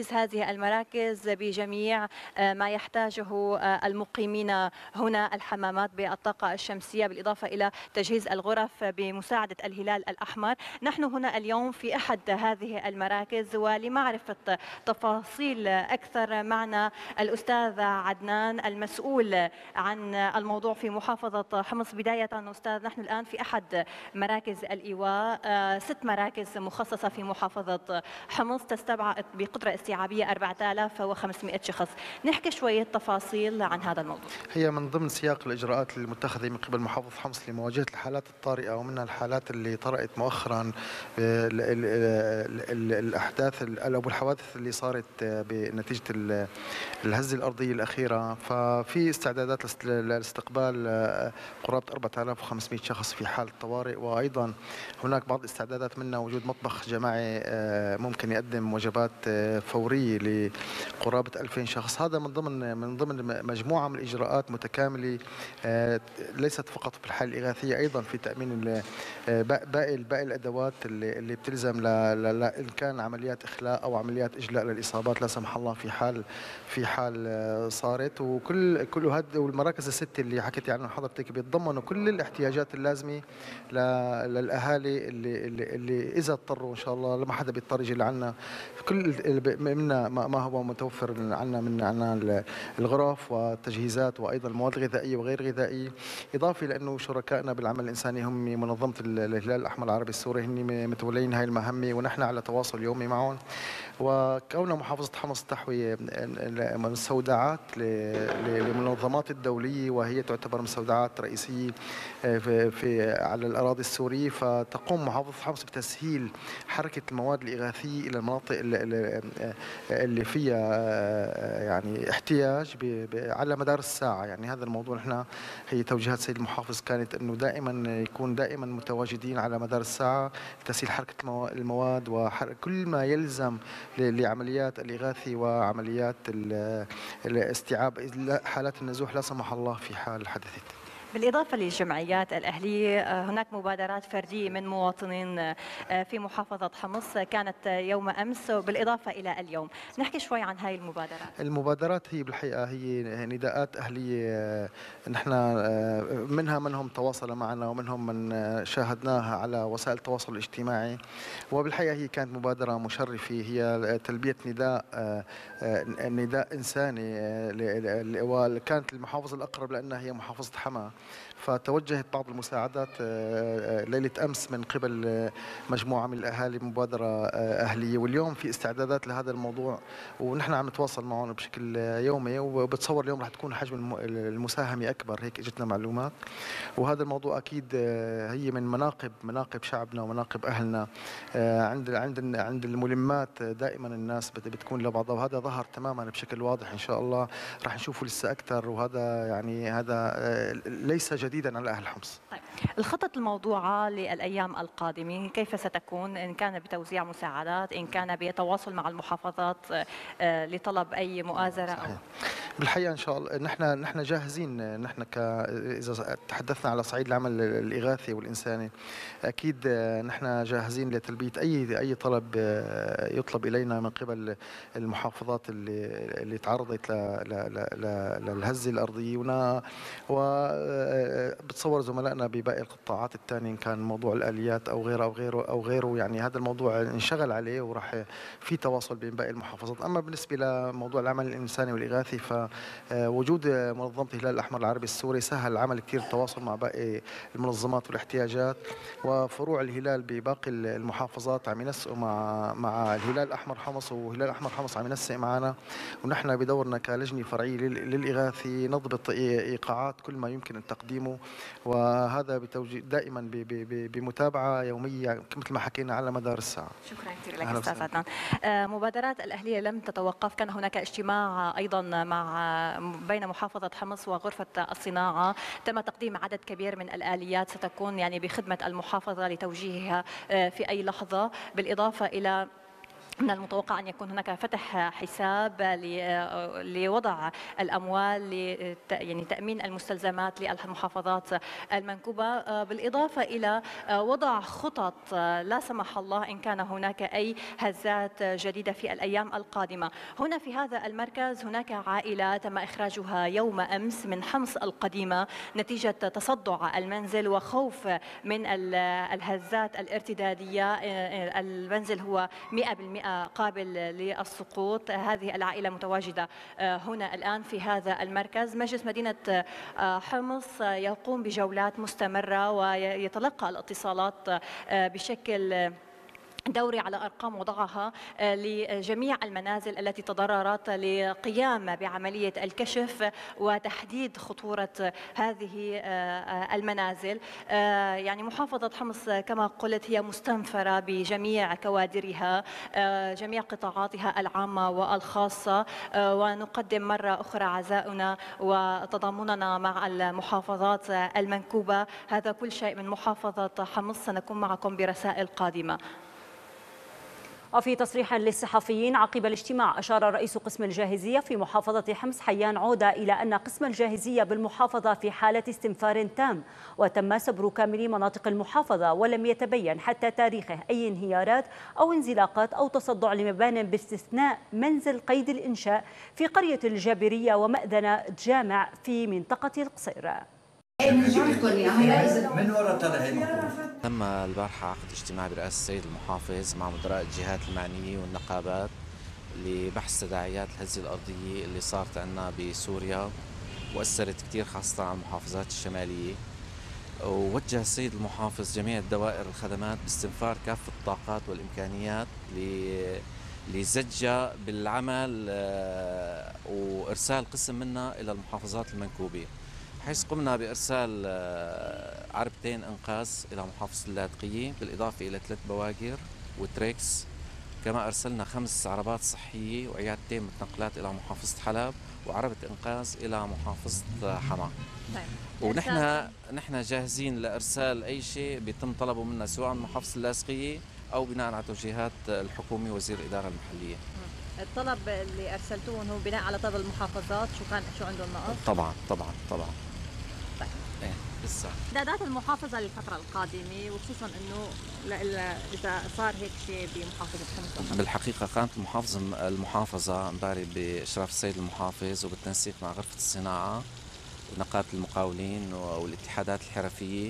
هذه المراكز بجميع ما يحتاجه المقيمين هنا، الحمامات بالطاقة الشمسية بالإضافة إلى تجهيز الغرف بمساعدة الهلال الأحمر. نحن هنا اليوم في أحد هذه المراكز، ولمعرفة تفاصيل أكثر معنا الأستاذ عدنان المسؤول عن الموضوع في محافظة حمص. بداية أستاذ، نحن الآن في أحد مراكز الإيواء، 6 مراكز مخصصة في محافظة حمص تستبعد بقدرة استيعابية 4500 شخص. نحكي شوية تفاصيل عن هذا الموضوع. هي من ضمن سياق الإجراءات المتخذة من قبل محافظة حمص لمواجهة الحالات الطارئة، ومنها الحالات اللي طرأت مؤخرا، الأحداث أو الحوادث اللي صارت بنتيجة الهزة الأرضية الأخيرة. ففي استعدادات لاستقبال قرابة 4500 شخص في حال الطوارئ، وأيضا هناك بعض الاستعدادات منها وجود مطبخ جماعي ممكن يقدم وجبات فورية لقرابة 2000 شخص. هذا من ضمن مجموعة من الإجراءات متكاملة، ليست فقط في الحالة الإغاثية، أيضا في تأمين باقي الأدوات اللي بتلزم إن كان عمليات إخلاء أو عمليات إجلاء للإصابات لا سمح الله في حال صارت. وكل هذه والمراكز الستة اللي حكيتي عنها حضرتك بيتضمنوا كل الاحتياجات اللازمة للأهالي اللي إذا اضطروا إن شاء الله، لما حدا بيضطر يجي لعنا، كل منا ما هو متوفر عنا الغرف والتجهيزات، وأيضا المواد الغذائية وغير غذائية. إضافة لأنه شركائنا بالعمل الإنساني هم منظمة الهلال الأحمر العربي السوري، هن متولين هاي المهمة ونحن على تواصل يومي معهم. وكون محافظة حمص تحوي مستودعات للمنظمات الدولية، وهي تعتبر مستودعات رئيسية على الأراضي السورية، فتقوم محافظة حمص بتسهيل حركة المواد الإغاثية إلى المناطق اللي فيها يعني احتياج على مدار الساعة. يعني هذا الموضوع نحن هي توجيهات سيد المحافظ كانت أنه يكون دائما متواجدين على مدار الساعة لتسهيل حركة المواد وكل ما يلزم لعمليات الإغاثة وعمليات الاستيعاب حالات النزوح لا سمح الله في حال حدثت. بالإضافة للجمعيات الأهلية، هناك مبادرات فردية من مواطنين في محافظة حمص كانت يوم أمس، بالإضافة إلى اليوم. نحكي شوي عن هاي المبادرات هي بالحقيقة هي نداءات أهلية، نحن منهم تواصل معنا ومنهم من شاهدناها على وسائل التواصل الاجتماعي. وبالحقيقة هي كانت مبادرة مشرفة، هي تلبية نداء إنساني، وكانت المحافظة الأقرب لأنها هي محافظة حما. فتوجهت بعض المساعدات ليلة أمس من قبل مجموعة من الأهالي، مبادرة أهلية، واليوم في استعدادات لهذا الموضوع ونحن عم نتواصل معهم بشكل يومي. وبتصور اليوم رح تكون حجم المساهمة أكبر، هيك اجتنا معلومات. وهذا الموضوع أكيد هي من مناقب شعبنا ومناقب أهلنا. عند الملمات دائما الناس بتكون لبعضها، وهذا ظهر تماما بشكل واضح. إن شاء الله رح نشوفه لسه أكثر، وهذا يعني هذا ليس جديدا على أهل حمص. طيب، الخطط الموضوعة للأيام القادمة كيف ستكون، إن كان بتوزيع مساعدات، إن كان بتواصل مع المحافظات لطلب أي مؤازرة؟ صحيح. بالحقيقة إن شاء الله نحن جاهزين. نحن إذا تحدثنا على صعيد العمل الإغاثي والإنساني، أكيد نحن جاهزين لتلبية أي طلب يطلب إلينا من قبل المحافظات اللي تعرضت للهزة الأرضية. وبتصور زملائنا بباقي القطاعات الثانية، إن كان موضوع الآليات أو غيره، يعني هذا الموضوع انشغل عليه وراح في تواصل بين باقي المحافظات. أما بالنسبة لموضوع العمل الإنساني والإغاثي، فوجود منظمة الهلال الأحمر العربي السوري سهل العمل كثير، التواصل مع باقي المنظمات والاحتياجات، وفروع الهلال بباقي المحافظات عم ينسقوا مع الهلال الأحمر حمص، والهلال الأحمر حمص عم ينسق معنا. ونحن بدورنا كلجنة فرعية للإغاثي نضبط إيقاعات كل ما يمكن أن تقديمه، وهذا دائما بمتابعة يومية مثل ما حكينا على مدار الساعة. شكرا كثير لك أستاذ عدنان. مبادرات الأهلية لم تتوقف، كان هناك اجتماع أيضا بين محافظة حمص وغرفة الصناعة، تم تقديم عدد كبير من الآليات ستكون يعني بخدمة المحافظة لتوجيهها في أي لحظة، بالإضافة إلى من المتوقع أن يكون هناك فتح حساب لوضع الأموال يعني تأمين المستلزمات للمحافظات المنكوبة، بالإضافة إلى وضع خطط لا سمح الله إن كان هناك أي هزات جديدة في الأيام القادمة. هنا في هذا المركز هناك عائلة تم إخراجها يوم أمس من حمص القديمة نتيجة تصدع المنزل وخوف من الهزات الارتدادية. المنزل هو 100% قابل للسقوط. هذه العائلة متواجدة هنا الآن في هذا المركز. مجلس مدينة حمص يقوم بجولات مستمرة ويتلقى الاتصالات بشكل دوري على أرقام وضعها لجميع المنازل التي تضررت للقيام بعملية الكشف وتحديد خطورة هذه المنازل. يعني محافظة حمص كما قلت هي مستنفرة بجميع كوادرها، جميع قطاعاتها العامة والخاصة، ونقدم مرة أخرى عزاؤنا وتضامننا مع المحافظات المنكوبة. هذا كل شيء من محافظة حمص، سنكون معكم برسائل قادمة. وفي تصريح للصحفيين عقب الاجتماع أشار رئيس قسم الجاهزية في محافظة حمص حيان عودة إلى أن قسم الجاهزية بالمحافظة في حالة استنفار تام، وتم سبر كامل مناطق المحافظة، ولم يتبين حتى تاريخه أي انهيارات أو انزلاقات أو تصدع لمبان باستثناء منزل قيد الإنشاء في قرية الجابرية ومأذنة جامع في منطقة القصير. تم البارحة عقد اجتماع برئاسة السيد المحافظ مع مدراء الجهات المعنية والنقابات لبحث تداعيات الهزة الأرضية اللي صارت عندنا بسوريا وأثرت كثير خاصة على المحافظات الشمالية. ووجه السيد المحافظ جميع الدوائر الخدمات باستنفار كافة الطاقات والإمكانيات لزجة بالعمل وإرسال قسم منها إلى المحافظات المنكوبة، حيث قمنا بإرسال عربتين إنقاذ إلى محافظة اللاذقية بالإضافة إلى 3 بواجر وتريكس. كما أرسلنا 5 عربات صحية وعيادتين متنقلات إلى محافظة حلب وعربة إنقاذ إلى محافظة حما. ونحن جاهزين لإرسال أي شيء بيتم طلبه منا سواء من محافظة اللاذقية أو بناء على توجيهات الحكومة وزير الإدارة المحلية. الطلب اللي ارسلتوه هو بناء على طلب المحافظات، شو عندهم نقص؟ طبعا. طيب. ايه لسه اعدادات المحافظه للفتره القادمه، وخصوصا انه اذا صار هيك شيء بمحافظه حمص. بالحقيقه قامت المحافظه امبارح باشراف السيد المحافظ وبالتنسيق مع غرفه الصناعه ونقابه المقاولين والاتحادات الحرفيه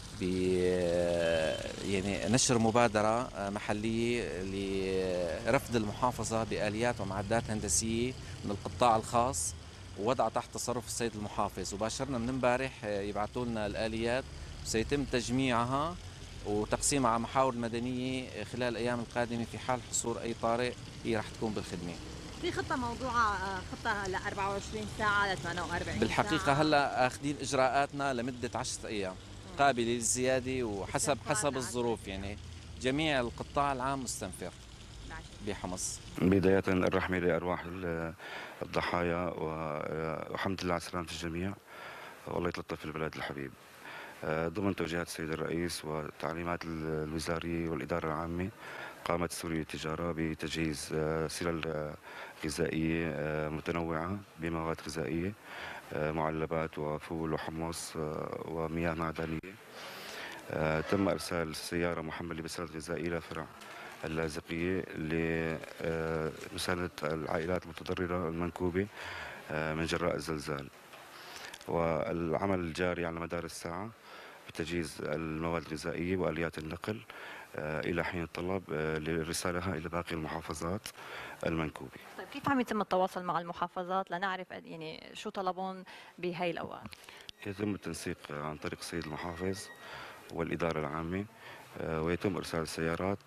يعني نشر مبادرة محلية لرفد المحافظة بآليات ومعدات هندسية من القطاع الخاص ووضع تحت تصرف السيد المحافظ. وباشرنا من امبارح يبعثوا لنا الآليات وسيتم تجميعها وتقسيمها على محاور مدنية خلال الأيام القادمة في حال حصول أي طارئ هي رح تكون بالخدمة. في خطة موضوعة، خطة ل 24 ساعة ل 48 بالحقيقة ساعة. هلا أخذين إجراءاتنا لمدة 10 أيام قابلة للزيادة وحسب الظروف. يعني جميع القطاع العام مستنفر بحمص. بداية الرحمة لأرواح الضحايا والحمد لله على سلامة الجميع، والله يتلطف في البلد الحبيب. ضمن توجيهات السيد الرئيس وتعليمات الوزارية والإدارة العامة قامت سوريا للتجارة بتجهيز سلل غذائية متنوعة بمواد غذائية، معلبات وفول وحمص ومياه معدنية. تم إرسال سيارة محملة بسلة غذائية إلى فرع اللاذقية لمساندة العائلات المتضررة المنكوبة من جراء الزلزال. والعمل الجاري على مدار الساعة بتجهيز المواد الغذائية وآليات النقل إلى حين الطلب لرسالها إلى باقي المحافظات المنكوبة. طيب كيف عم يتم التواصل مع المحافظات لنعرف يعني شو طلبون بهي الأوقات؟ يتم التنسيق عن طريق السيد المحافظ والإدارة العامة، ويتم إرسال السيارات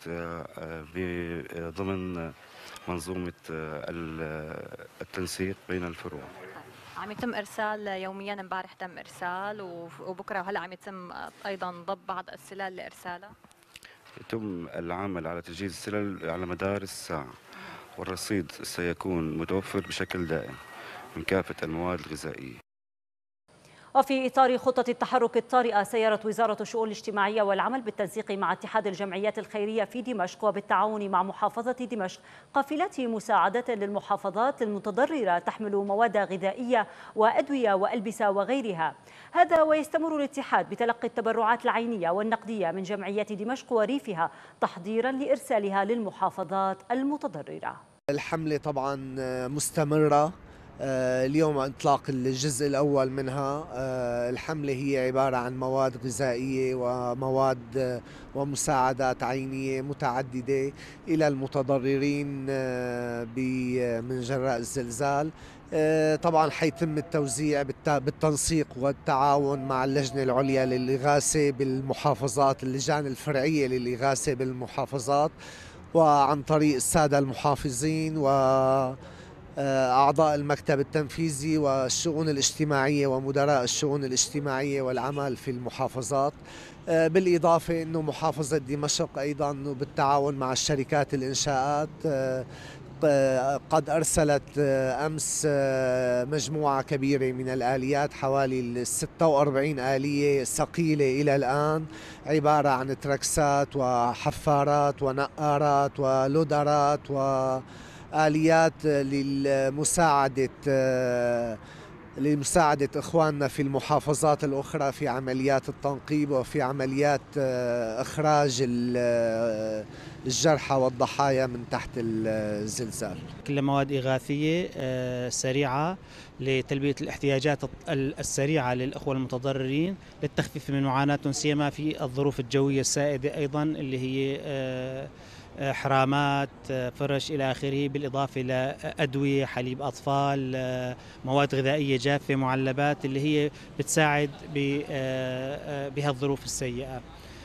ضمن منظومة التنسيق بين الفروع. عم يتم إرسال يوميا، امبارح تم إرسال وبكرة وهلا عم يتم أيضا ضب بعض السلال لإرسالها؟ يتم العمل على تجهيز السلل على مدار الساعة، والرصيد سيكون متوفر بشكل دائم من كافة المواد الغذائية. وفي إطار خطة التحرك الطارئة سيرت وزارة الشؤون الاجتماعية والعمل بالتنسيق مع اتحاد الجمعيات الخيرية في دمشق وبالتعاون مع محافظة دمشق قافلات مساعدة للمحافظات المتضررة تحمل مواد غذائية وأدوية وألبسة وغيرها. هذا ويستمر الاتحاد بتلقي التبرعات العينية والنقدية من جمعيات دمشق وريفها تحضيرا لإرسالها للمحافظات المتضررة. الحملة طبعا مستمرة. اليوم إطلاق الجزء الأول منها. الحملة هي عبارة عن مواد غذائية ومواد ومساعدات عينية متعددة إلى المتضررين من جراء الزلزال. طبعا حيتم التوزيع بالتنسيق والتعاون مع اللجنة العليا للإغاثة بالمحافظات، اللجان الفرعية للإغاثة بالمحافظات، وعن طريق السادة المحافظين وأعضاء المكتب التنفيذي والشؤون الاجتماعية ومدراء الشؤون الاجتماعية والعمل في المحافظات. بالإضافة أنه محافظة دمشق أيضا بالتعاون مع الشركات الإنشاءات قد أرسلت أمس مجموعة كبيرة من الآليات، حوالي 46 آلية ثقيلة إلى الآن، عبارة عن تركسات وحفارات ونقارات ولودرات وآليات لمساعدة إخواننا في المحافظات الأخرى في عمليات التنقيب وفي عمليات إخراج الجرحى والضحايا من تحت الزلزال. كلها مواد إغاثية سريعة لتلبية الاحتياجات السريعة للأخوة المتضررين للتخفيف من معاناتهم، سيما في الظروف الجوية السائدة أيضا اللي هي حرامات، فرش إلى آخره، بالإضافة إلى أدوية، حليب أطفال، مواد غذائية جافة، معلبات اللي هي بتساعد بهالظروف السيئة.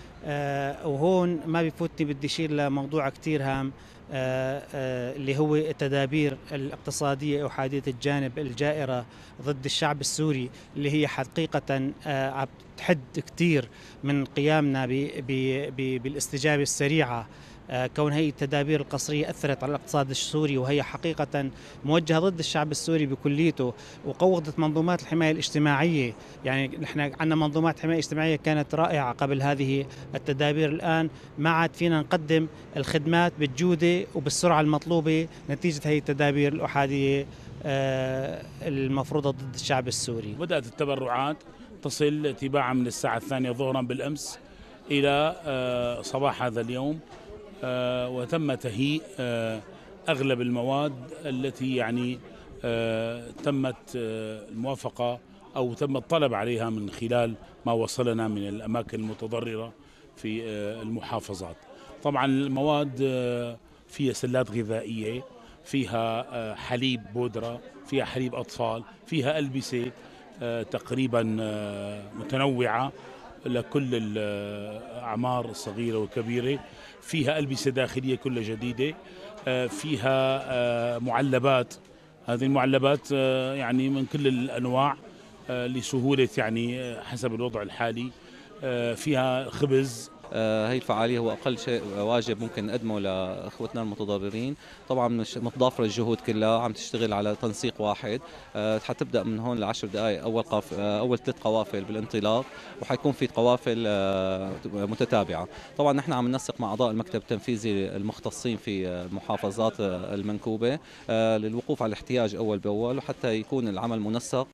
وهون ما بفوتني بدي أشير لموضوع كتير هام اللي هو التدابير الاقتصادية أحادية الجانب الجائرة ضد الشعب السوري، اللي هي حقيقة عم تحد كتير من قيامنا بالاستجابة السريعة. كون هي التدابير القصرية أثرت على الاقتصاد السوري، وهي حقيقة موجهة ضد الشعب السوري بكليته، وقوضت منظومات الحماية الاجتماعية. يعني نحن عندنا منظومات حماية اجتماعية كانت رائعة قبل هذه التدابير، الآن ما عاد فينا نقدم الخدمات بالجودة وبالسرعة المطلوبة نتيجة هي التدابير الأحادية المفروضة ضد الشعب السوري. بدأت التبرعات تصل تباعا من الساعة 2 ظهرا بالأمس إلى صباح هذا اليوم، وتم تهيئ أغلب المواد التي يعني تمت الموافقة أو تم الطلب عليها من خلال ما وصلنا من الأماكن المتضررة في المحافظات. طبعا المواد فيها سلات غذائية، فيها حليب بودرة، فيها حليب أطفال، فيها ألبسة تقريبا متنوعة لكل الأعمار الصغيرة والكبيرة، فيها ألبسة داخلية كلها جديدة، فيها معلبات. هذه المعلبات يعني من كل الأنواع لسهولة يعني حسب الوضع الحالي، فيها خبز. هي الفعالية هو أقل شيء واجب ممكن نقدمه لأخوتنا المتضررين. طبعا متضافرة الجهود كلها، عم تشتغل على تنسيق واحد. حتبدأ من هون ل10 دقائق أول 3 قوافل بالانطلاق، وحيكون في قوافل متتابعة. طبعا نحن عم ننسق مع أعضاء المكتب التنفيذي المختصين في المحافظات المنكوبة للوقوف على الاحتياج أول بأول، وحتى يكون العمل منسق.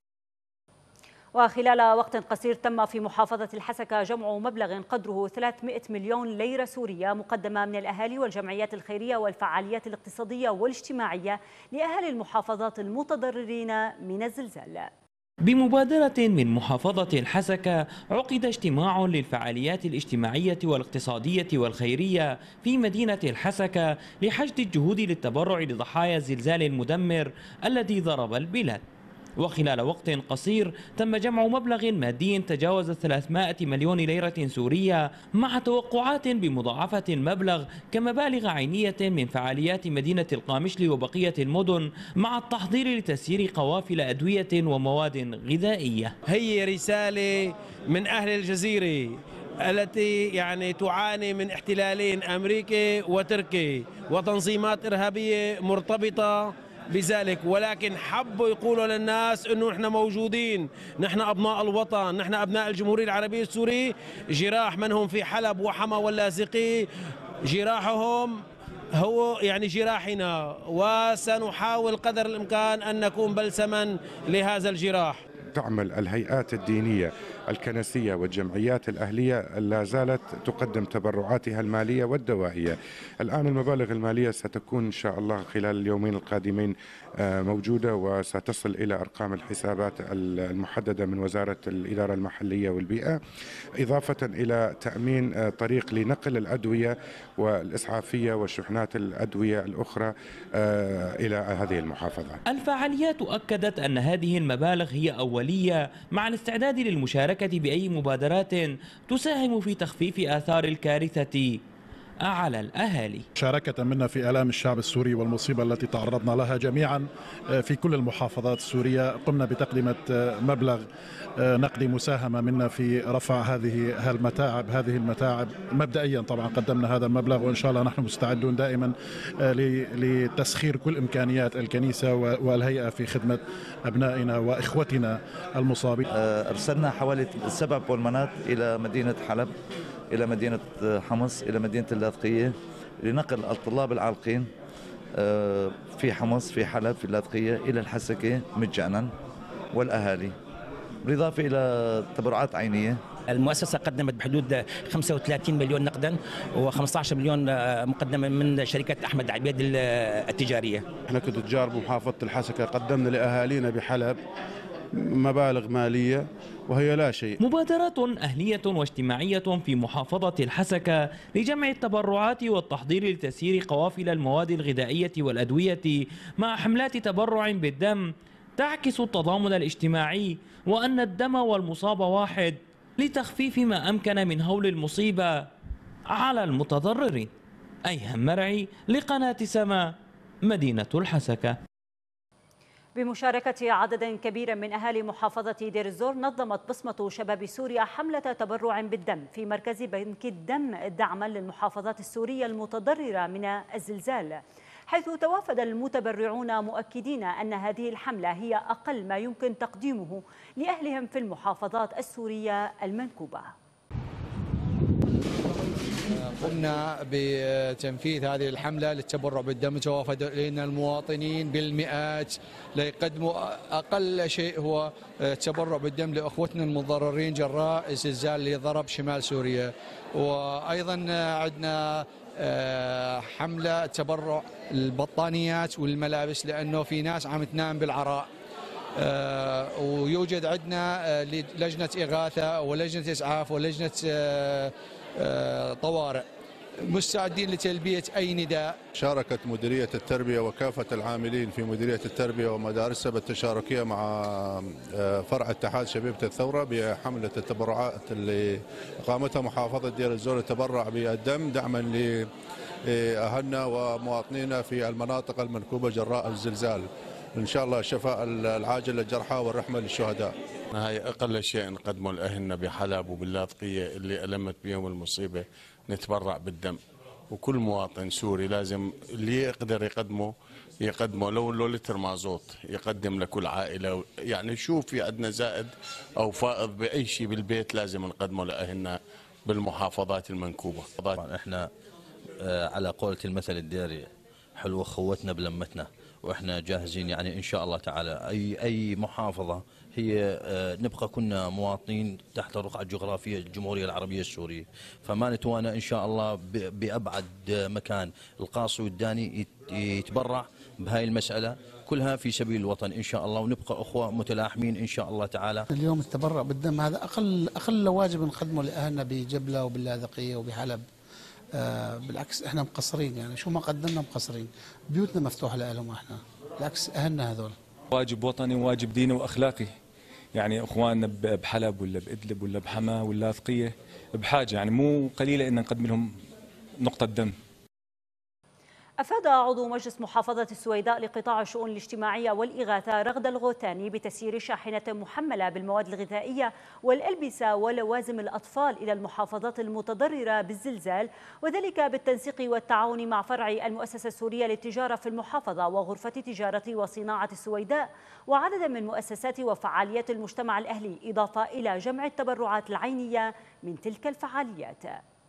وخلال وقت قصير تم في محافظة الحسكة جمع مبلغ قدره 300 مليون ليرة سورية مقدمة من الأهالي والجمعيات الخيرية والفعاليات الاقتصادية والاجتماعية لأهالي المحافظات المتضررين من الزلزال. بمبادرة من محافظة الحسكة عقد اجتماع للفعاليات الاجتماعية والاقتصادية والخيرية في مدينة الحسكة لحشد الجهود للتبرع لضحايا الزلزال المدمر الذي ضرب البلاد. وخلال وقت قصير تم جمع مبلغ مادي تجاوز 300 مليون ليرة سورية، مع توقعات بمضاعفة المبلغ كمبالغ عينية من فعاليات مدينة القامشلي وبقية المدن، مع التحضير لتسيير قوافل أدوية ومواد غذائية. هي رسالة من أهل الجزيرة التي يعني تعاني من احتلالين أمريكي وتركي وتنظيمات إرهابية مرتبطة بذلك، ولكن حبوا يقولوا للناس انه نحن موجودين، نحن ابناء الوطن، نحن ابناء الجمهوريه العربيه السوريه. جراح من هم في حلب وحما واللاذقيه جراحهم هو يعني جراحنا، وسنحاول قدر الامكان ان نكون بلسما لهذا الجراح. تعمل الهيئات الدينية الكنسية والجمعيات الأهلية لا زالت تقدم تبرعاتها المالية والدوائية. الآن المبالغ المالية ستكون إن شاء الله خلال اليومين القادمين موجودة، وستصل إلى أرقام الحسابات المحددة من وزارة الإدارة المحلية والبيئة، إضافة إلى تأمين طريق لنقل الأدوية والإسعافية وشحنات الأدوية الأخرى إلى هذه المحافظة. الفعاليات أكدت أن هذه المبالغ هي أولية مع الاستعداد للمشاركة بأي مبادرات تساهم في تخفيف آثار الكارثة على الأهالي. مشاركة منا في آلام الشعب السوري والمصيبة التي تعرضنا لها جميعا في كل المحافظات السورية، قمنا بتقديم مبلغ نقدي مساهمة منا في رفع هذه المتاعب. مبدئيا طبعا قدمنا هذا المبلغ، وإن شاء الله نحن مستعدون دائما لتسخير كل إمكانيات الكنيسة والهيئة في خدمة أبنائنا وإخوتنا المصابين. أرسلنا حوالي 7 بولمانات إلى مدينة حلب، إلى مدينة حمص، إلى مدينة اللاذقية، لنقل الطلاب العالقين في حمص، في حلب، في اللاذقية إلى الحسكة مجانا والأهالي، بالإضافة إلى تبرعات عينية. المؤسسة قدمت بحدود 35 مليون نقدا و15 مليون مقدمة من شركة أحمد عبيد التجارية. احنا كتجار بمحافظة الحسكة قدمنا لأهالينا بحلب مبالغ مالية وهي لا شيء. مبادرات أهلية واجتماعية في محافظة الحسكة لجمع التبرعات والتحضير لتسيير قوافل المواد الغذائية والأدوية مع حملات تبرع بالدم تعكس التضامن الاجتماعي وأن الدم والمصاب واحد لتخفيف ما أمكن من هول المصيبة على المتضررين. أيهم مرعي لقناة سما، مدينة الحسكة. بمشاركة عدد كبير من أهالي محافظة دير الزور، نظمت بصمة شباب سوريا حملة تبرع بالدم في مركز بنك الدم دعما للمحافظات السورية المتضررة من الزلزال، حيث توافد المتبرعون مؤكدين أن هذه الحملة هي أقل ما يمكن تقديمه لأهلهم في المحافظات السورية المنكوبة. قمنا بتنفيذ هذه الحملة للتبرع بالدم، توافد إلينا المواطنين بالمئات ليقدموا أقل شيء هو التبرع بالدم لأخوتنا المتضررين جراء الزلزال اللي ضرب شمال سوريا. وأيضا عندنا حملة تبرع البطانيات والملابس، لأنه في ناس عم تنام بالعراء، ويوجد عندنا لجنة إغاثة ولجنة إسعاف ولجنة طوارئ مستعدين لتلبية أي نداء. شاركت مديرية التربية وكافة العاملين في مديرية التربية ومدارسها بالتشاركية مع فرع اتحاد شبيبة الثورة بحملة التبرعات اللي قامتها محافظة دير الزور لتبرع بالدم دعما لأهلنا ومواطنينا في المناطق المنكوبة جراء الزلزال. إن شاء الله الشفاء العاجل للجرحى والرحمة للشهداء. هاي أقل شيء نقدمه لأهلنا بحلب وباللاذقية اللي ألمت بيهم المصيبة، نتبرع بالدم. وكل مواطن سوري لازم اللي يقدر يقدمه لو لتر مازوت يقدم لكل عائلة. يعني شوف في عندنا زائد أو فائض بأي شيء بالبيت لازم نقدمه لأهلنا بالمحافظات المنكوبة. طبعا احنا على قولة المثل الديري حلوة خوتنا بلمتنا، واحنا جاهزين يعني ان شاء الله تعالى اي محافظه هي نبقى كنا مواطنين تحت الرقعه الجغرافيه الجمهوريه العربيه السوريه، فما نتوانى ان شاء الله بابعد مكان القاصي والداني يتبرع بهاي المساله كلها في سبيل الوطن ان شاء الله، ونبقى اخوه متلاحمين ان شاء الله تعالى. اليوم التبرع بالدم هذا اقل واجب نقدمه لاهلنا بجبله وباللاذقيه وبحلب. بالعكس احنا مقصرين، يعني شو ما قدمنا مقصرين، بيوتنا مفتوحه لهم احنا، بالعكس اهلنا هذول. واجب وطني وواجب ديني واخلاقي، يعني اخواننا بحلب ولا بادلب ولا بحما ولا لاذقيه بحاجه يعني مو قليله ان نقدم لهم نقطه دم. أفاد عضو مجلس محافظة السويداء لقطاع الشؤون الاجتماعية والإغاثة رغد الغوثاني بتسيير شاحنة محملة بالمواد الغذائية والألبسة ولوازم الأطفال إلى المحافظات المتضررة بالزلزال، وذلك بالتنسيق والتعاون مع فرع المؤسسة السورية للتجارة في المحافظة وغرفة تجارة وصناعة السويداء وعدد من مؤسسات وفعاليات المجتمع الأهلي، إضافة إلى جمع التبرعات العينية من تلك الفعاليات.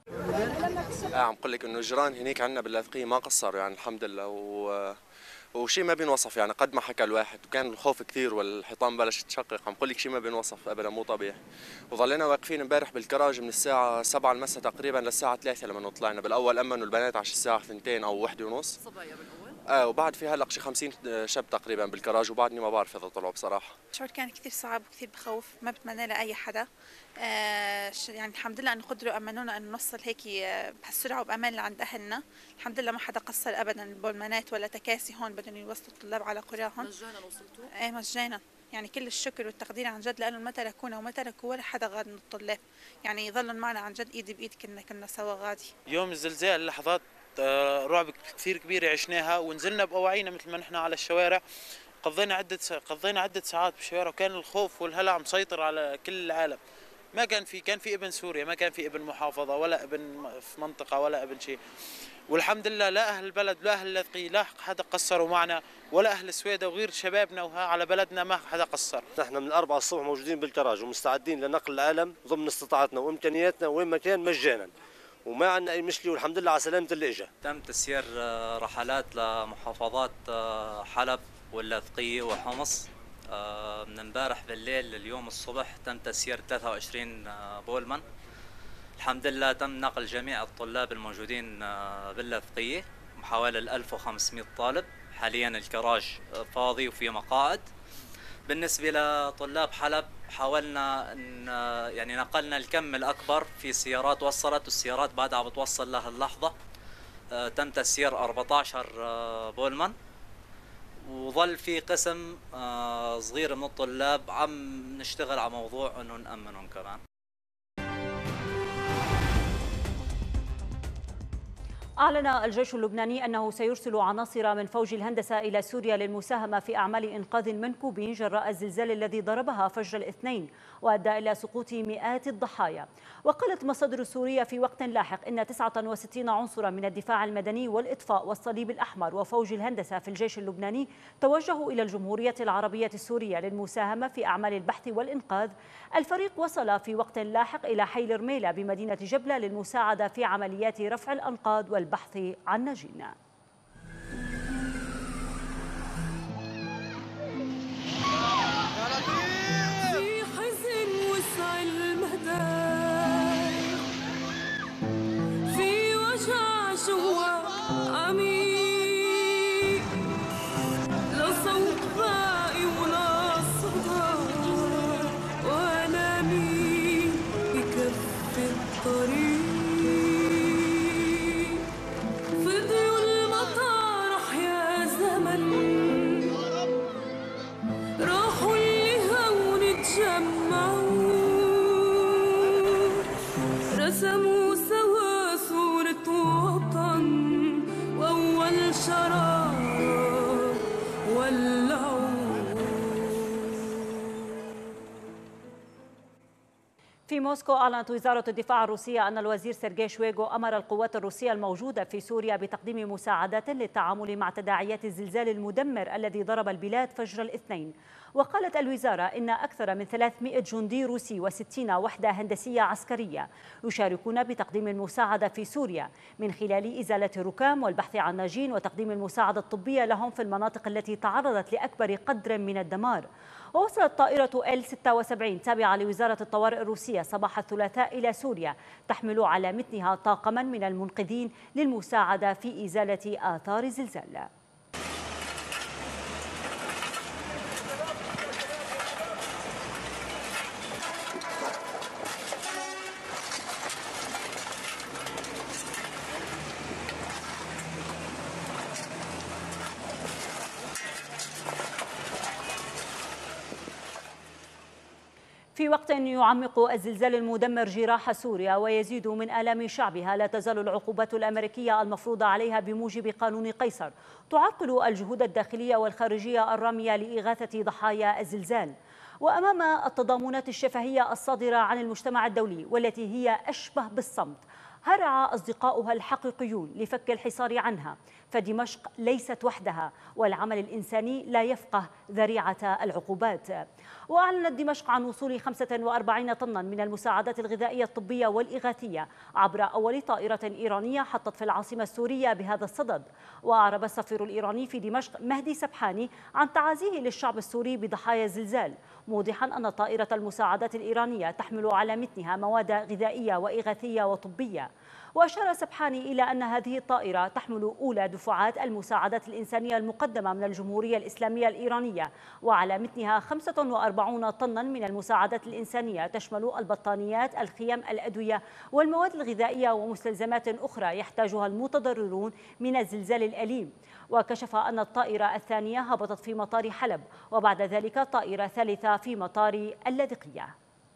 عم قل لك انه الجيران هنيك عندنا باللاذقيه ما قصروا يعني الحمد لله، وشيء ما بينوصف يعني قد ما حكى الواحد، وكان الخوف كثير والحيطان بلشت تشقق. عم قل لك شيء ما بينوصف ابدا، مو طبيعي. وظلينا واقفين امبارح بالكراج من الساعه 7 المساء تقريبا للساعه 3 لما طلعنا. بالاول امنوا البنات على الساعه 2 او 1 ونص صبايا بالاول، وبعد في هلا شي 50 شاب تقريبا بالكراج، وبعدني ما بعرف اذا طلعوا بصراحه. الشعور كان كثير صعب وكثير بخوف، ما بتمنى لاي حدا. يعني الحمد لله انه قدروا امنونا انه نوصل هيك بهالسرعه وبامان لعند اهلنا. الحمد لله ما حدا قصر ابدا، البولمانات ولا تكاسي هون بدهم يوصلوا الطلاب على قراهم. مجانا وصلتوا؟ ايه مجانا، يعني كل الشكر والتقدير عن جد لانه ما تركونا وما تركوا ولا حدا غاد من الطلاب، يعني ظلوا معنا عن جد ايد بايد، كنا سوا غادي. يوم الزلزال لحظات رعب كثير كبيره عشناها، ونزلنا بأواعينا مثل ما نحن على الشوارع. قضينا عده ساعات بالشوارع، وكان الخوف والهلع مسيطر على كل العالم. ما كان في ابن سوريا، ما كان في ابن محافظه ولا ابن في منطقه ولا ابن شيء. والحمد لله لا اهل البلد لا اهل اللاذقيه لا حدا قصروا معنا، ولا اهل السويداء وغير شبابنا وها على بلدنا ما حدا قصر. نحن من 4 الصبح موجودين بالكراج ومستعدين لنقل العالم ضمن استطاعتنا وامكانياتنا وين ما كان مجانا، وما عندنا اي مشكله والحمد لله على سلامه اللي اجى. تم تسيير رحلات لمحافظات حلب واللاذقيه وحمص من امبارح بالليل لليوم الصبح. تم تسيير 23 بولمان. الحمد لله تم نقل جميع الطلاب الموجودين باللاذقيه، حوالي 1500 طالب. حاليا الكراج فاضي وفي مقاعد. بالنسبه لطلاب حلب حاولنا ان يعني نقلنا الكم الاكبر في سيارات وصلت، والسيارات بعدها بتوصل لها اللحظه. تم تسيير 14 بولمان، وظل في قسم صغير من الطلاب عم نشتغل على موضوع انه نأمنهم كمان. أعلن الجيش اللبناني أنه سيرسل عناصر من فوج الهندسة إلى سوريا للمساهمة في أعمال إنقاذ المنكوبين جراء الزلزال الذي ضربها فجر الاثنين وأدى إلى سقوط مئات الضحايا. وقالت مصادر سورية في وقت لاحق إن 69 عنصرا من الدفاع المدني والإطفاء والصليب الأحمر وفوج الهندسة في الجيش اللبناني توجهوا إلى الجمهورية العربية السورية للمساهمة في أعمال البحث والإنقاذ. الفريق وصل في وقت لاحق إلى حي رميلة بمدينة جبلة للمساعدة في عمليات رفع الأنقاض والبحث عن ناجين. في حزن وسع المدى، في وجع جوا عميق، لا صوت باقي ولا صدى، ولا مين بكفي الطريق. رسموا سوا صورة وطن وأول شراب ولعوا. في موسكو أعلنت وزارة الدفاع الروسية أن الوزير سيرجي شويغو أمر القوات الروسية الموجودة في سوريا بتقديم مساعدات للتعامل مع تداعيات الزلزال المدمر الذي ضرب البلاد فجر الاثنين. وقالت الوزارة إن أكثر من 300 جندي روسي و60 وحدة هندسية عسكرية يشاركون بتقديم المساعدة في سوريا من خلال إزالة الركام والبحث عن ناجين وتقديم المساعدة الطبية لهم في المناطق التي تعرضت لأكبر قدر من الدمار. ووصلت طائرة L-76 تابعة لوزارة الطوارئ الروسية صباح الثلاثاء إلى سوريا تحمل على متنها طاقما من المنقذين للمساعدة في إزالة آثار الزلزال. في في وقت يعمق الزلزال المدمر جراح سوريا ويزيد من آلام شعبها، لا تزال العقوبات الأمريكية المفروضة عليها بموجب قانون قيصر تعرقل الجهود الداخلية والخارجية الرامية لإغاثة ضحايا الزلزال. وأمام التضامنات الشفهية الصادرة عن المجتمع الدولي والتي هي أشبه بالصمت، هرع أصدقاؤها الحقيقيون لفك الحصار عنها، فدمشق ليست وحدها والعمل الإنساني لا يفقه ذريعة العقوبات. وأعلنت دمشق عن وصول 45 طنا من المساعدات الغذائية الطبية والإغاثية عبر أول طائرة إيرانية حطت في العاصمة السورية بهذا الصدد. وأعرب السفير الإيراني في دمشق مهدي سبحاني عن تعازيه للشعب السوري بضحايا الزلزال، موضحا أن طائرة المساعدات الإيرانية تحمل على متنها مواد غذائية وإغاثية وطبية. وأشار سبحاني إلى أن هذه الطائرة تحمل أولى دفعات المساعدات الإنسانية المقدمة من الجمهورية الإسلامية الإيرانية، وعلى متنها 45 طنا من المساعدات الإنسانية تشمل البطانيات، الخيم، الأدوية والمواد الغذائية ومستلزمات أخرى يحتاجها المتضررون من الزلزال الأليم. وكشف أن الطائرة الثانية هبطت في مطار حلب، وبعد ذلك طائرة ثالثة في مطار اللاذقية.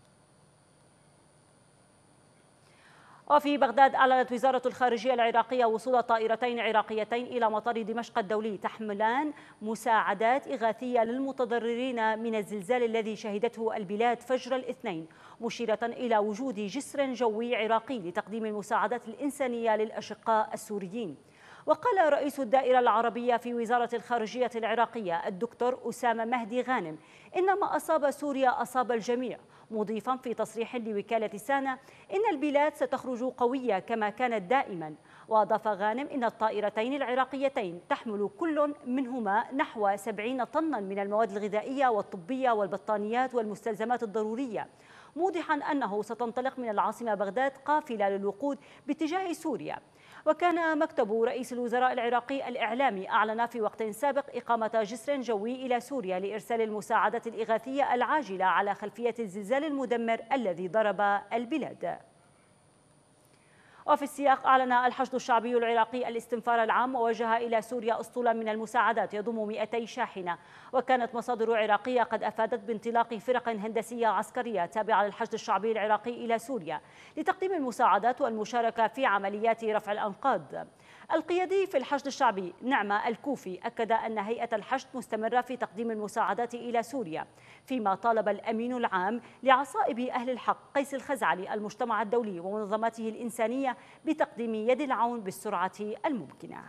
وفي بغداد أعلنت وزارة الخارجية العراقية وصول طائرتين عراقيتين إلى مطار دمشق الدولي تحملان مساعدات إغاثية للمتضررين من الزلزال الذي شهدته البلاد فجر الاثنين، مشيرة إلى وجود جسر جوي عراقي لتقديم المساعدات الإنسانية للأشقاء السوريين. وقال رئيس الدائرة العربية في وزارة الخارجية العراقية الدكتور أسامة مهدي غانم إن ما أصاب سوريا أصاب الجميع، مضيفا في تصريح لوكالة سانا إن البلاد ستخرج قوية كما كانت دائما. وأضاف غانم إن الطائرتين العراقيتين تحمل كل منهما نحو 70 طنا من المواد الغذائية والطبية والبطانيات والمستلزمات الضرورية، موضحا أنه ستنطلق من العاصمة بغداد قافلة للوقود باتجاه سوريا. وكان مكتب رئيس الوزراء العراقي الإعلامي أعلن في وقت سابق إقامة جسر جوي إلى سوريا لإرسال المساعدات الإغاثية العاجلة على خلفية الزلزال المدمر الذي ضرب البلاد. وفي السياق أعلن الحشد الشعبي العراقي الاستنفار العام ووجه إلى سوريا أسطولا من المساعدات يضم 200 شاحنة. وكانت مصادر عراقية قد أفادت بانطلاق فرق هندسية عسكرية تابعة للحشد الشعبي العراقي إلى سوريا لتقديم المساعدات والمشاركة في عمليات رفع الأنقاض. القيادي في الحشد الشعبي نعمة الكوفي أكد أن هيئة الحشد مستمرة في تقديم المساعدات إلى سوريا، فيما طالب الأمين العام لعصائب أهل الحق قيس الخزعلي المجتمع الدولي ومنظماته الإنسانية بتقديم يد العون بالسرعة الممكنة.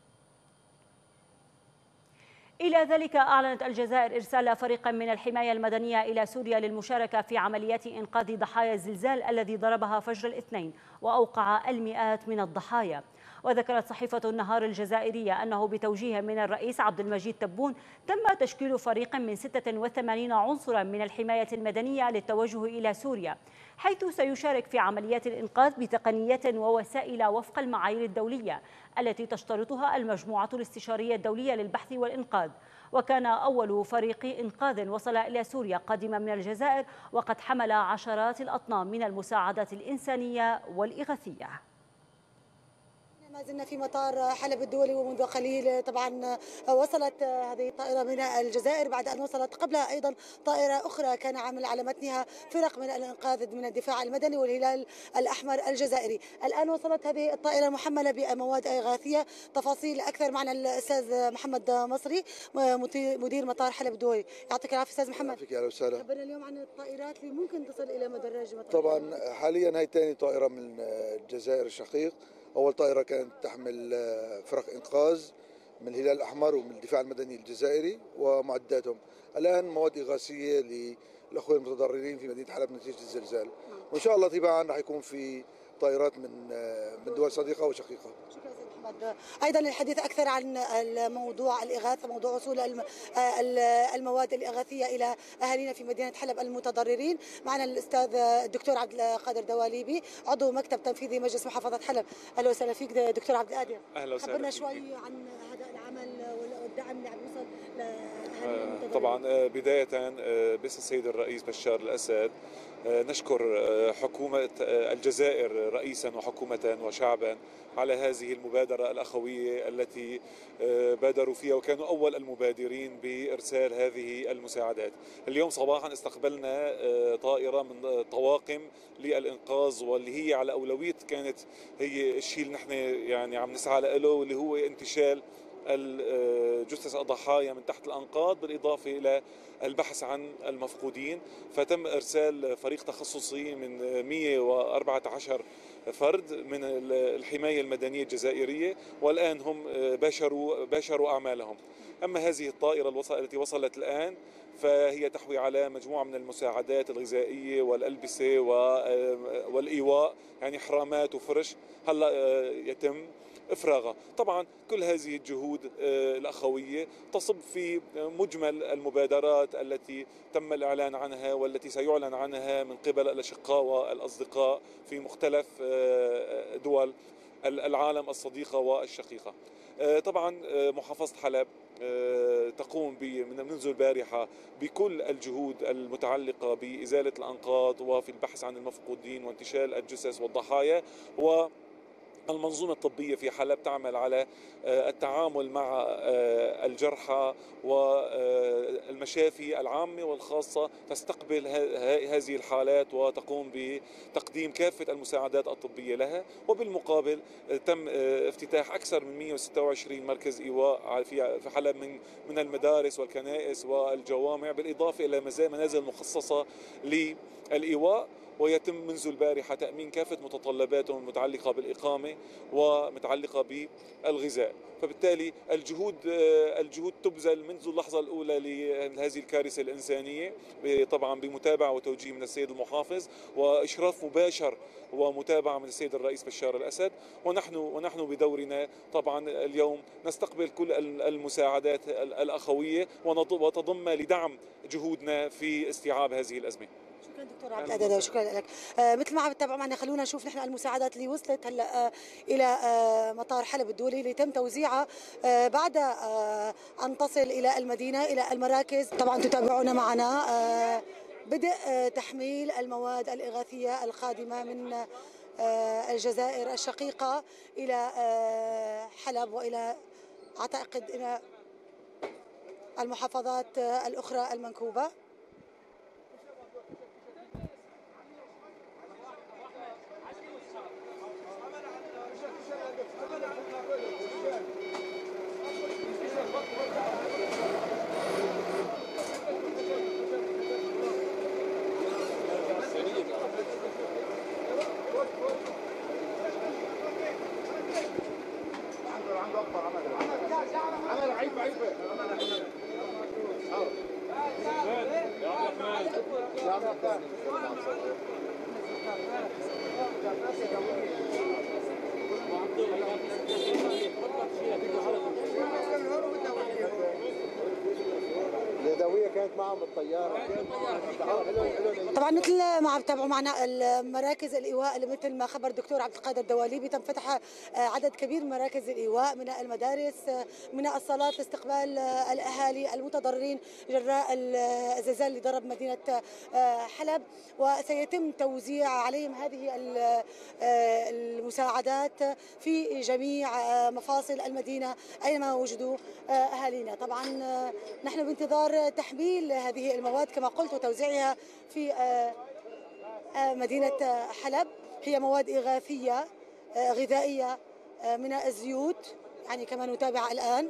إلى ذلك أعلنت الجزائر إرسال فريق من الحماية المدنية إلى سوريا للمشاركة في عمليات إنقاذ ضحايا الزلزال الذي ضربها فجر الاثنين وأوقع المئات من الضحايا. وذكرت صحيفة النهار الجزائرية أنه بتوجيه من الرئيس عبد المجيد تبون تم تشكيل فريق من 86 عنصرا من الحماية المدنية للتوجه إلى سوريا، حيث سيشارك في عمليات الإنقاذ بتقنيات ووسائل وفق المعايير الدولية التي تشترطها المجموعة الاستشارية الدولية للبحث والإنقاذ. وكان أول فريق إنقاذ وصل إلى سوريا قادما من الجزائر، وقد حمل عشرات الأطنان من المساعدات الإنسانية والإغاثية. ما زلنا في مطار حلب الدولي، ومنذ قليل طبعا وصلت هذه الطائرة من الجزائر بعد أن وصلت قبلها أيضا طائرة أخرى كان عامل على متنها فرق من الإنقاذ من الدفاع المدني والهلال الأحمر الجزائري. الآن وصلت هذه الطائرة محملة بمواد إغاثية. تفاصيل أكثر معنا الأستاذ محمد مصري مدير مطار حلب الدولي. يعطيك العافية أستاذ محمد. يعطيك أهلا وسهلا. خبرنا اليوم عن الطائرات اللي ممكن تصل إلى مدرج مطار. طبعا حاليا هي ثاني طائرة من الجزائر الشقيق. أول طائرة كانت تحمل فرق إنقاذ من الهلال الأحمر ومن الدفاع المدني الجزائري ومعداتهم. الآن مواد إغاثية للأخوة المتضررين في مدينة حلب نتيجة الزلزال، وإن شاء الله تباعا راح يكون في طائرات من دول صديقة وشقيقة. شكرا محمد. أيضا الحديث أكثر عن الموضوع الإغاثة، موضوع وصول المواد الإغاثية إلى أهالينا في مدينة حلب المتضررين. معنا الأستاذ الدكتور عبد القادر دواليبي عضو مكتب تنفيذي مجلس محافظة حلب. أهلا وسهلا فيك دكتور عبد القادر. أهلا وسهلا. خبرنا شوي عن هذا العمل والدعم اللي عم يوصل لأهالينا طبعا بداية باسم السيد الرئيس بشار الأسد نشكر حكومة الجزائر رئيسا وحكومة وشعبا على هذه المبادرة الأخوية التي بادروا فيها وكانوا أول المبادرين بإرسال هذه المساعدات. اليوم صباحا استقبلنا طائرة من طواقم للإنقاذ واللي هي على أولوية كانت هي الشيء اللي نحن يعني عم نسعى له واللي هو انتشال الجثث الضحايا من تحت الأنقاض بالإضافة إلى البحث عن المفقودين. فتم إرسال فريق تخصصي من 114 فرد من الحماية المدنية الجزائرية والآن هم باشروا أعمالهم. أما هذه الطائرة التي وصلت الآن فهي تحوي على مجموعة من المساعدات الغذائية والألبسة والإيواء، يعني حرامات وفرش هلا يتم إفراغها. طبعا كل هذه الجهود الأخوية تصب في مجمل المبادرات التي تم الإعلان عنها والتي سيعلن عنها من قبل الأشقاء والأصدقاء في مختلف دول العالم الصديقة والشقيقة. طبعا محافظة حلب تقوم منذ البارحة بكل الجهود المتعلقة بإزالة الأنقاض وفي البحث عن المفقودين وانتشال الجثث والضحايا، والمنظومة الطبية في حلب تعمل على التعامل مع الجرحى والمشافي العامة والخاصة تستقبل هذه الحالات وتقوم بتقديم كافة المساعدات الطبية لها. وبالمقابل تم افتتاح أكثر من 126 مركز إيواء في حلب من المدارس والكنائس والجوامع، بالإضافة إلى منازل مخصصة للإيواء، ويتم منذ البارحة تأمين كافة متطلباتهم المتعلقة بالإقامة ومتعلقة بالغذاء. فبالتالي الجهود تبذل منذ اللحظة الأولى لهذه الكارثة الإنسانية، طبعا بمتابعة وتوجيه من السيد المحافظ وإشراف مباشر ومتابعة من السيد الرئيس بشار الأسد. ونحن بدورنا طبعا اليوم نستقبل كل المساعدات الأخوية وتضم لدعم جهودنا في استيعاب هذه الأزمة. شكرا دكتور عبد الأدد، شكرا لك. مثل ما عم تتابعوا معنا خلونا نشوف نحن المساعدات اللي وصلت هلا الى مطار حلب الدولي اللي تم توزيعها بعد ان تصل الى المدينه الى المراكز. طبعا تتابعونا معنا بدء تحميل المواد الإغاثية القادمة من الجزائر الشقيقة إلى حلب وإلى أعتقد إلى المحافظات الأخرى المنكوبة. اليدوية كانت معهم بالطيارة. طبعا مثل ما عم تتابعوا معنا المراكز الإيواء اللي مثل ما خبر الدكتور عبد القادر الدواليبي تم فتح عدد كبير من مراكز الإيواء من المدارس من الصالات لاستقبال الأهالي المتضررين جراء الزلزال اللي ضرب مدينة حلب، وسيتم توزيع عليهم هذه المساعدات في جميع مفاصل المدينة أينما وجدوا أهالينا. طبعا نحن بانتظار تحميل هذه المواد كما قلت وتوزيعها في مدينة حلب. هي مواد إغاثية غذائية من الزيوت يعني كما نتابع الآن.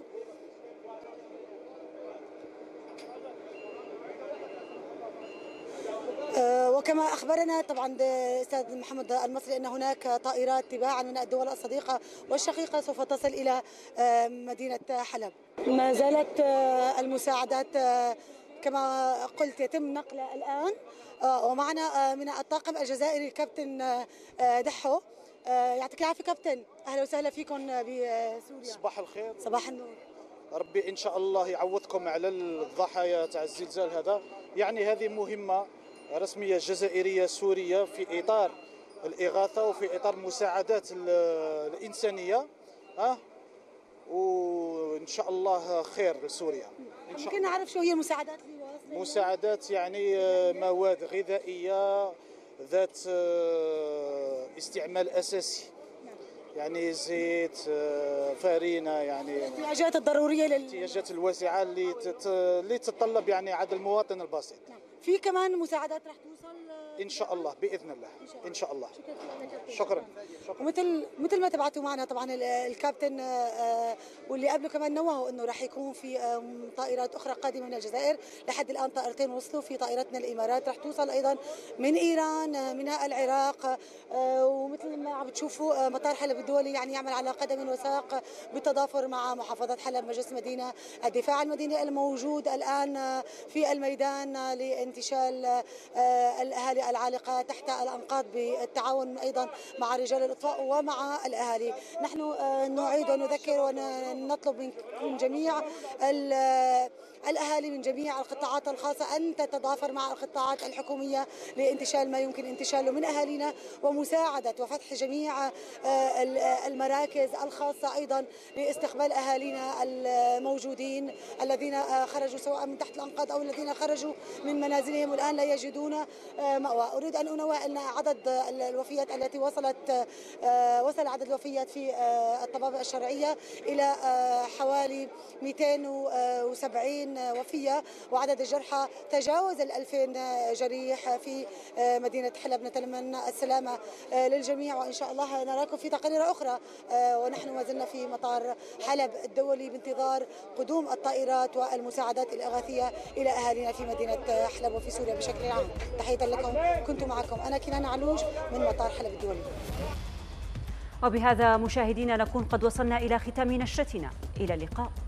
وكما أخبرنا طبعا الأستاذ محمد المصري أن هناك طائرات تباعا من الدول الصديقة والشقيقة سوف تصل إلى مدينة حلب. ما زالت المساعدات كما قلت يتم نقلها الآن، ومعنا من الطاقم الجزائري الكابتن دحو. يعطيك العافية كابتن، أهلا وسهلا فيكم بسوريا. صباح الخير. صباح النور. ربي إن شاء الله يعوضكم على الضحايا تاع الزلزال هذا. يعني هذه مهمة رسمية جزائرية سورية في إطار الإغاثة وفي إطار المساعدات الإنسانية. وان شاء الله خير لسوريا. ممكن نعرف شو هي المساعدات اللي واصله؟ مساعدات يعني مواد غذائيه ذات استعمال اساسي، يعني زيت، فارينه، يعني الاحتياجات الضروريه الاحتياجات الواسعه اللي تتطلب يعني عند المواطن البسيط. في كمان مساعدات رح توصل ان شاء الله باذن الله ان شاء الله. شكرا. مثل ما تبعتوا معنا طبعا الكابتن واللي قبله كمان نوهوا انه رح يكون في طائرات اخرى قادمه من الجزائر. لحد الان طائرتين وصلوا، في طائرتنا الامارات رح توصل ايضا من ايران، منها العراق، ومثل ما عم بتشوفوا مطار حلب الدولي يعني يعمل على قدم وساق بالتضافر مع محافظه حلب، مجلس مدينه، الدفاع المدني الموجود الان في الميدان لانتشال الاهالي العالقه تحت الانقاض بالتعاون ايضا مع رجال الاطفاء ومع الاهالي. نحن نعيد ونذكر ونطلب من جميع الاهالي من جميع القطاعات الخاصه ان تتضافر مع القطاعات الحكوميه لانتشال ما يمكن انتشاله من اهالينا، ومساعده وفتح جميع المراكز الخاصه ايضا لاستقبال اهالينا الموجودين الذين خرجوا سواء من تحت الانقاض او الذين خرجوا من منازلهم والان لا يجدون مأوى. اريد ان انوه ان عدد الوفيات التي وصل عدد الوفيات في الطبابة الشرعيه الى حوالي 270 وفية، وعدد الجرحى تجاوز 2000 جريح في مدينة حلب. نتمنى السلامة للجميع، وإن شاء الله نراكم في تقارير أخرى، ونحن ما زلنا في مطار حلب الدولي بانتظار قدوم الطائرات والمساعدات الإغاثية إلى أهالينا في مدينة حلب وفي سوريا بشكل عام. تحية لكم، كنت معكم أنا كنان علوش من مطار حلب الدولي. وبهذا مشاهدينا نكون قد وصلنا إلى ختام نشرتنا، إلى اللقاء.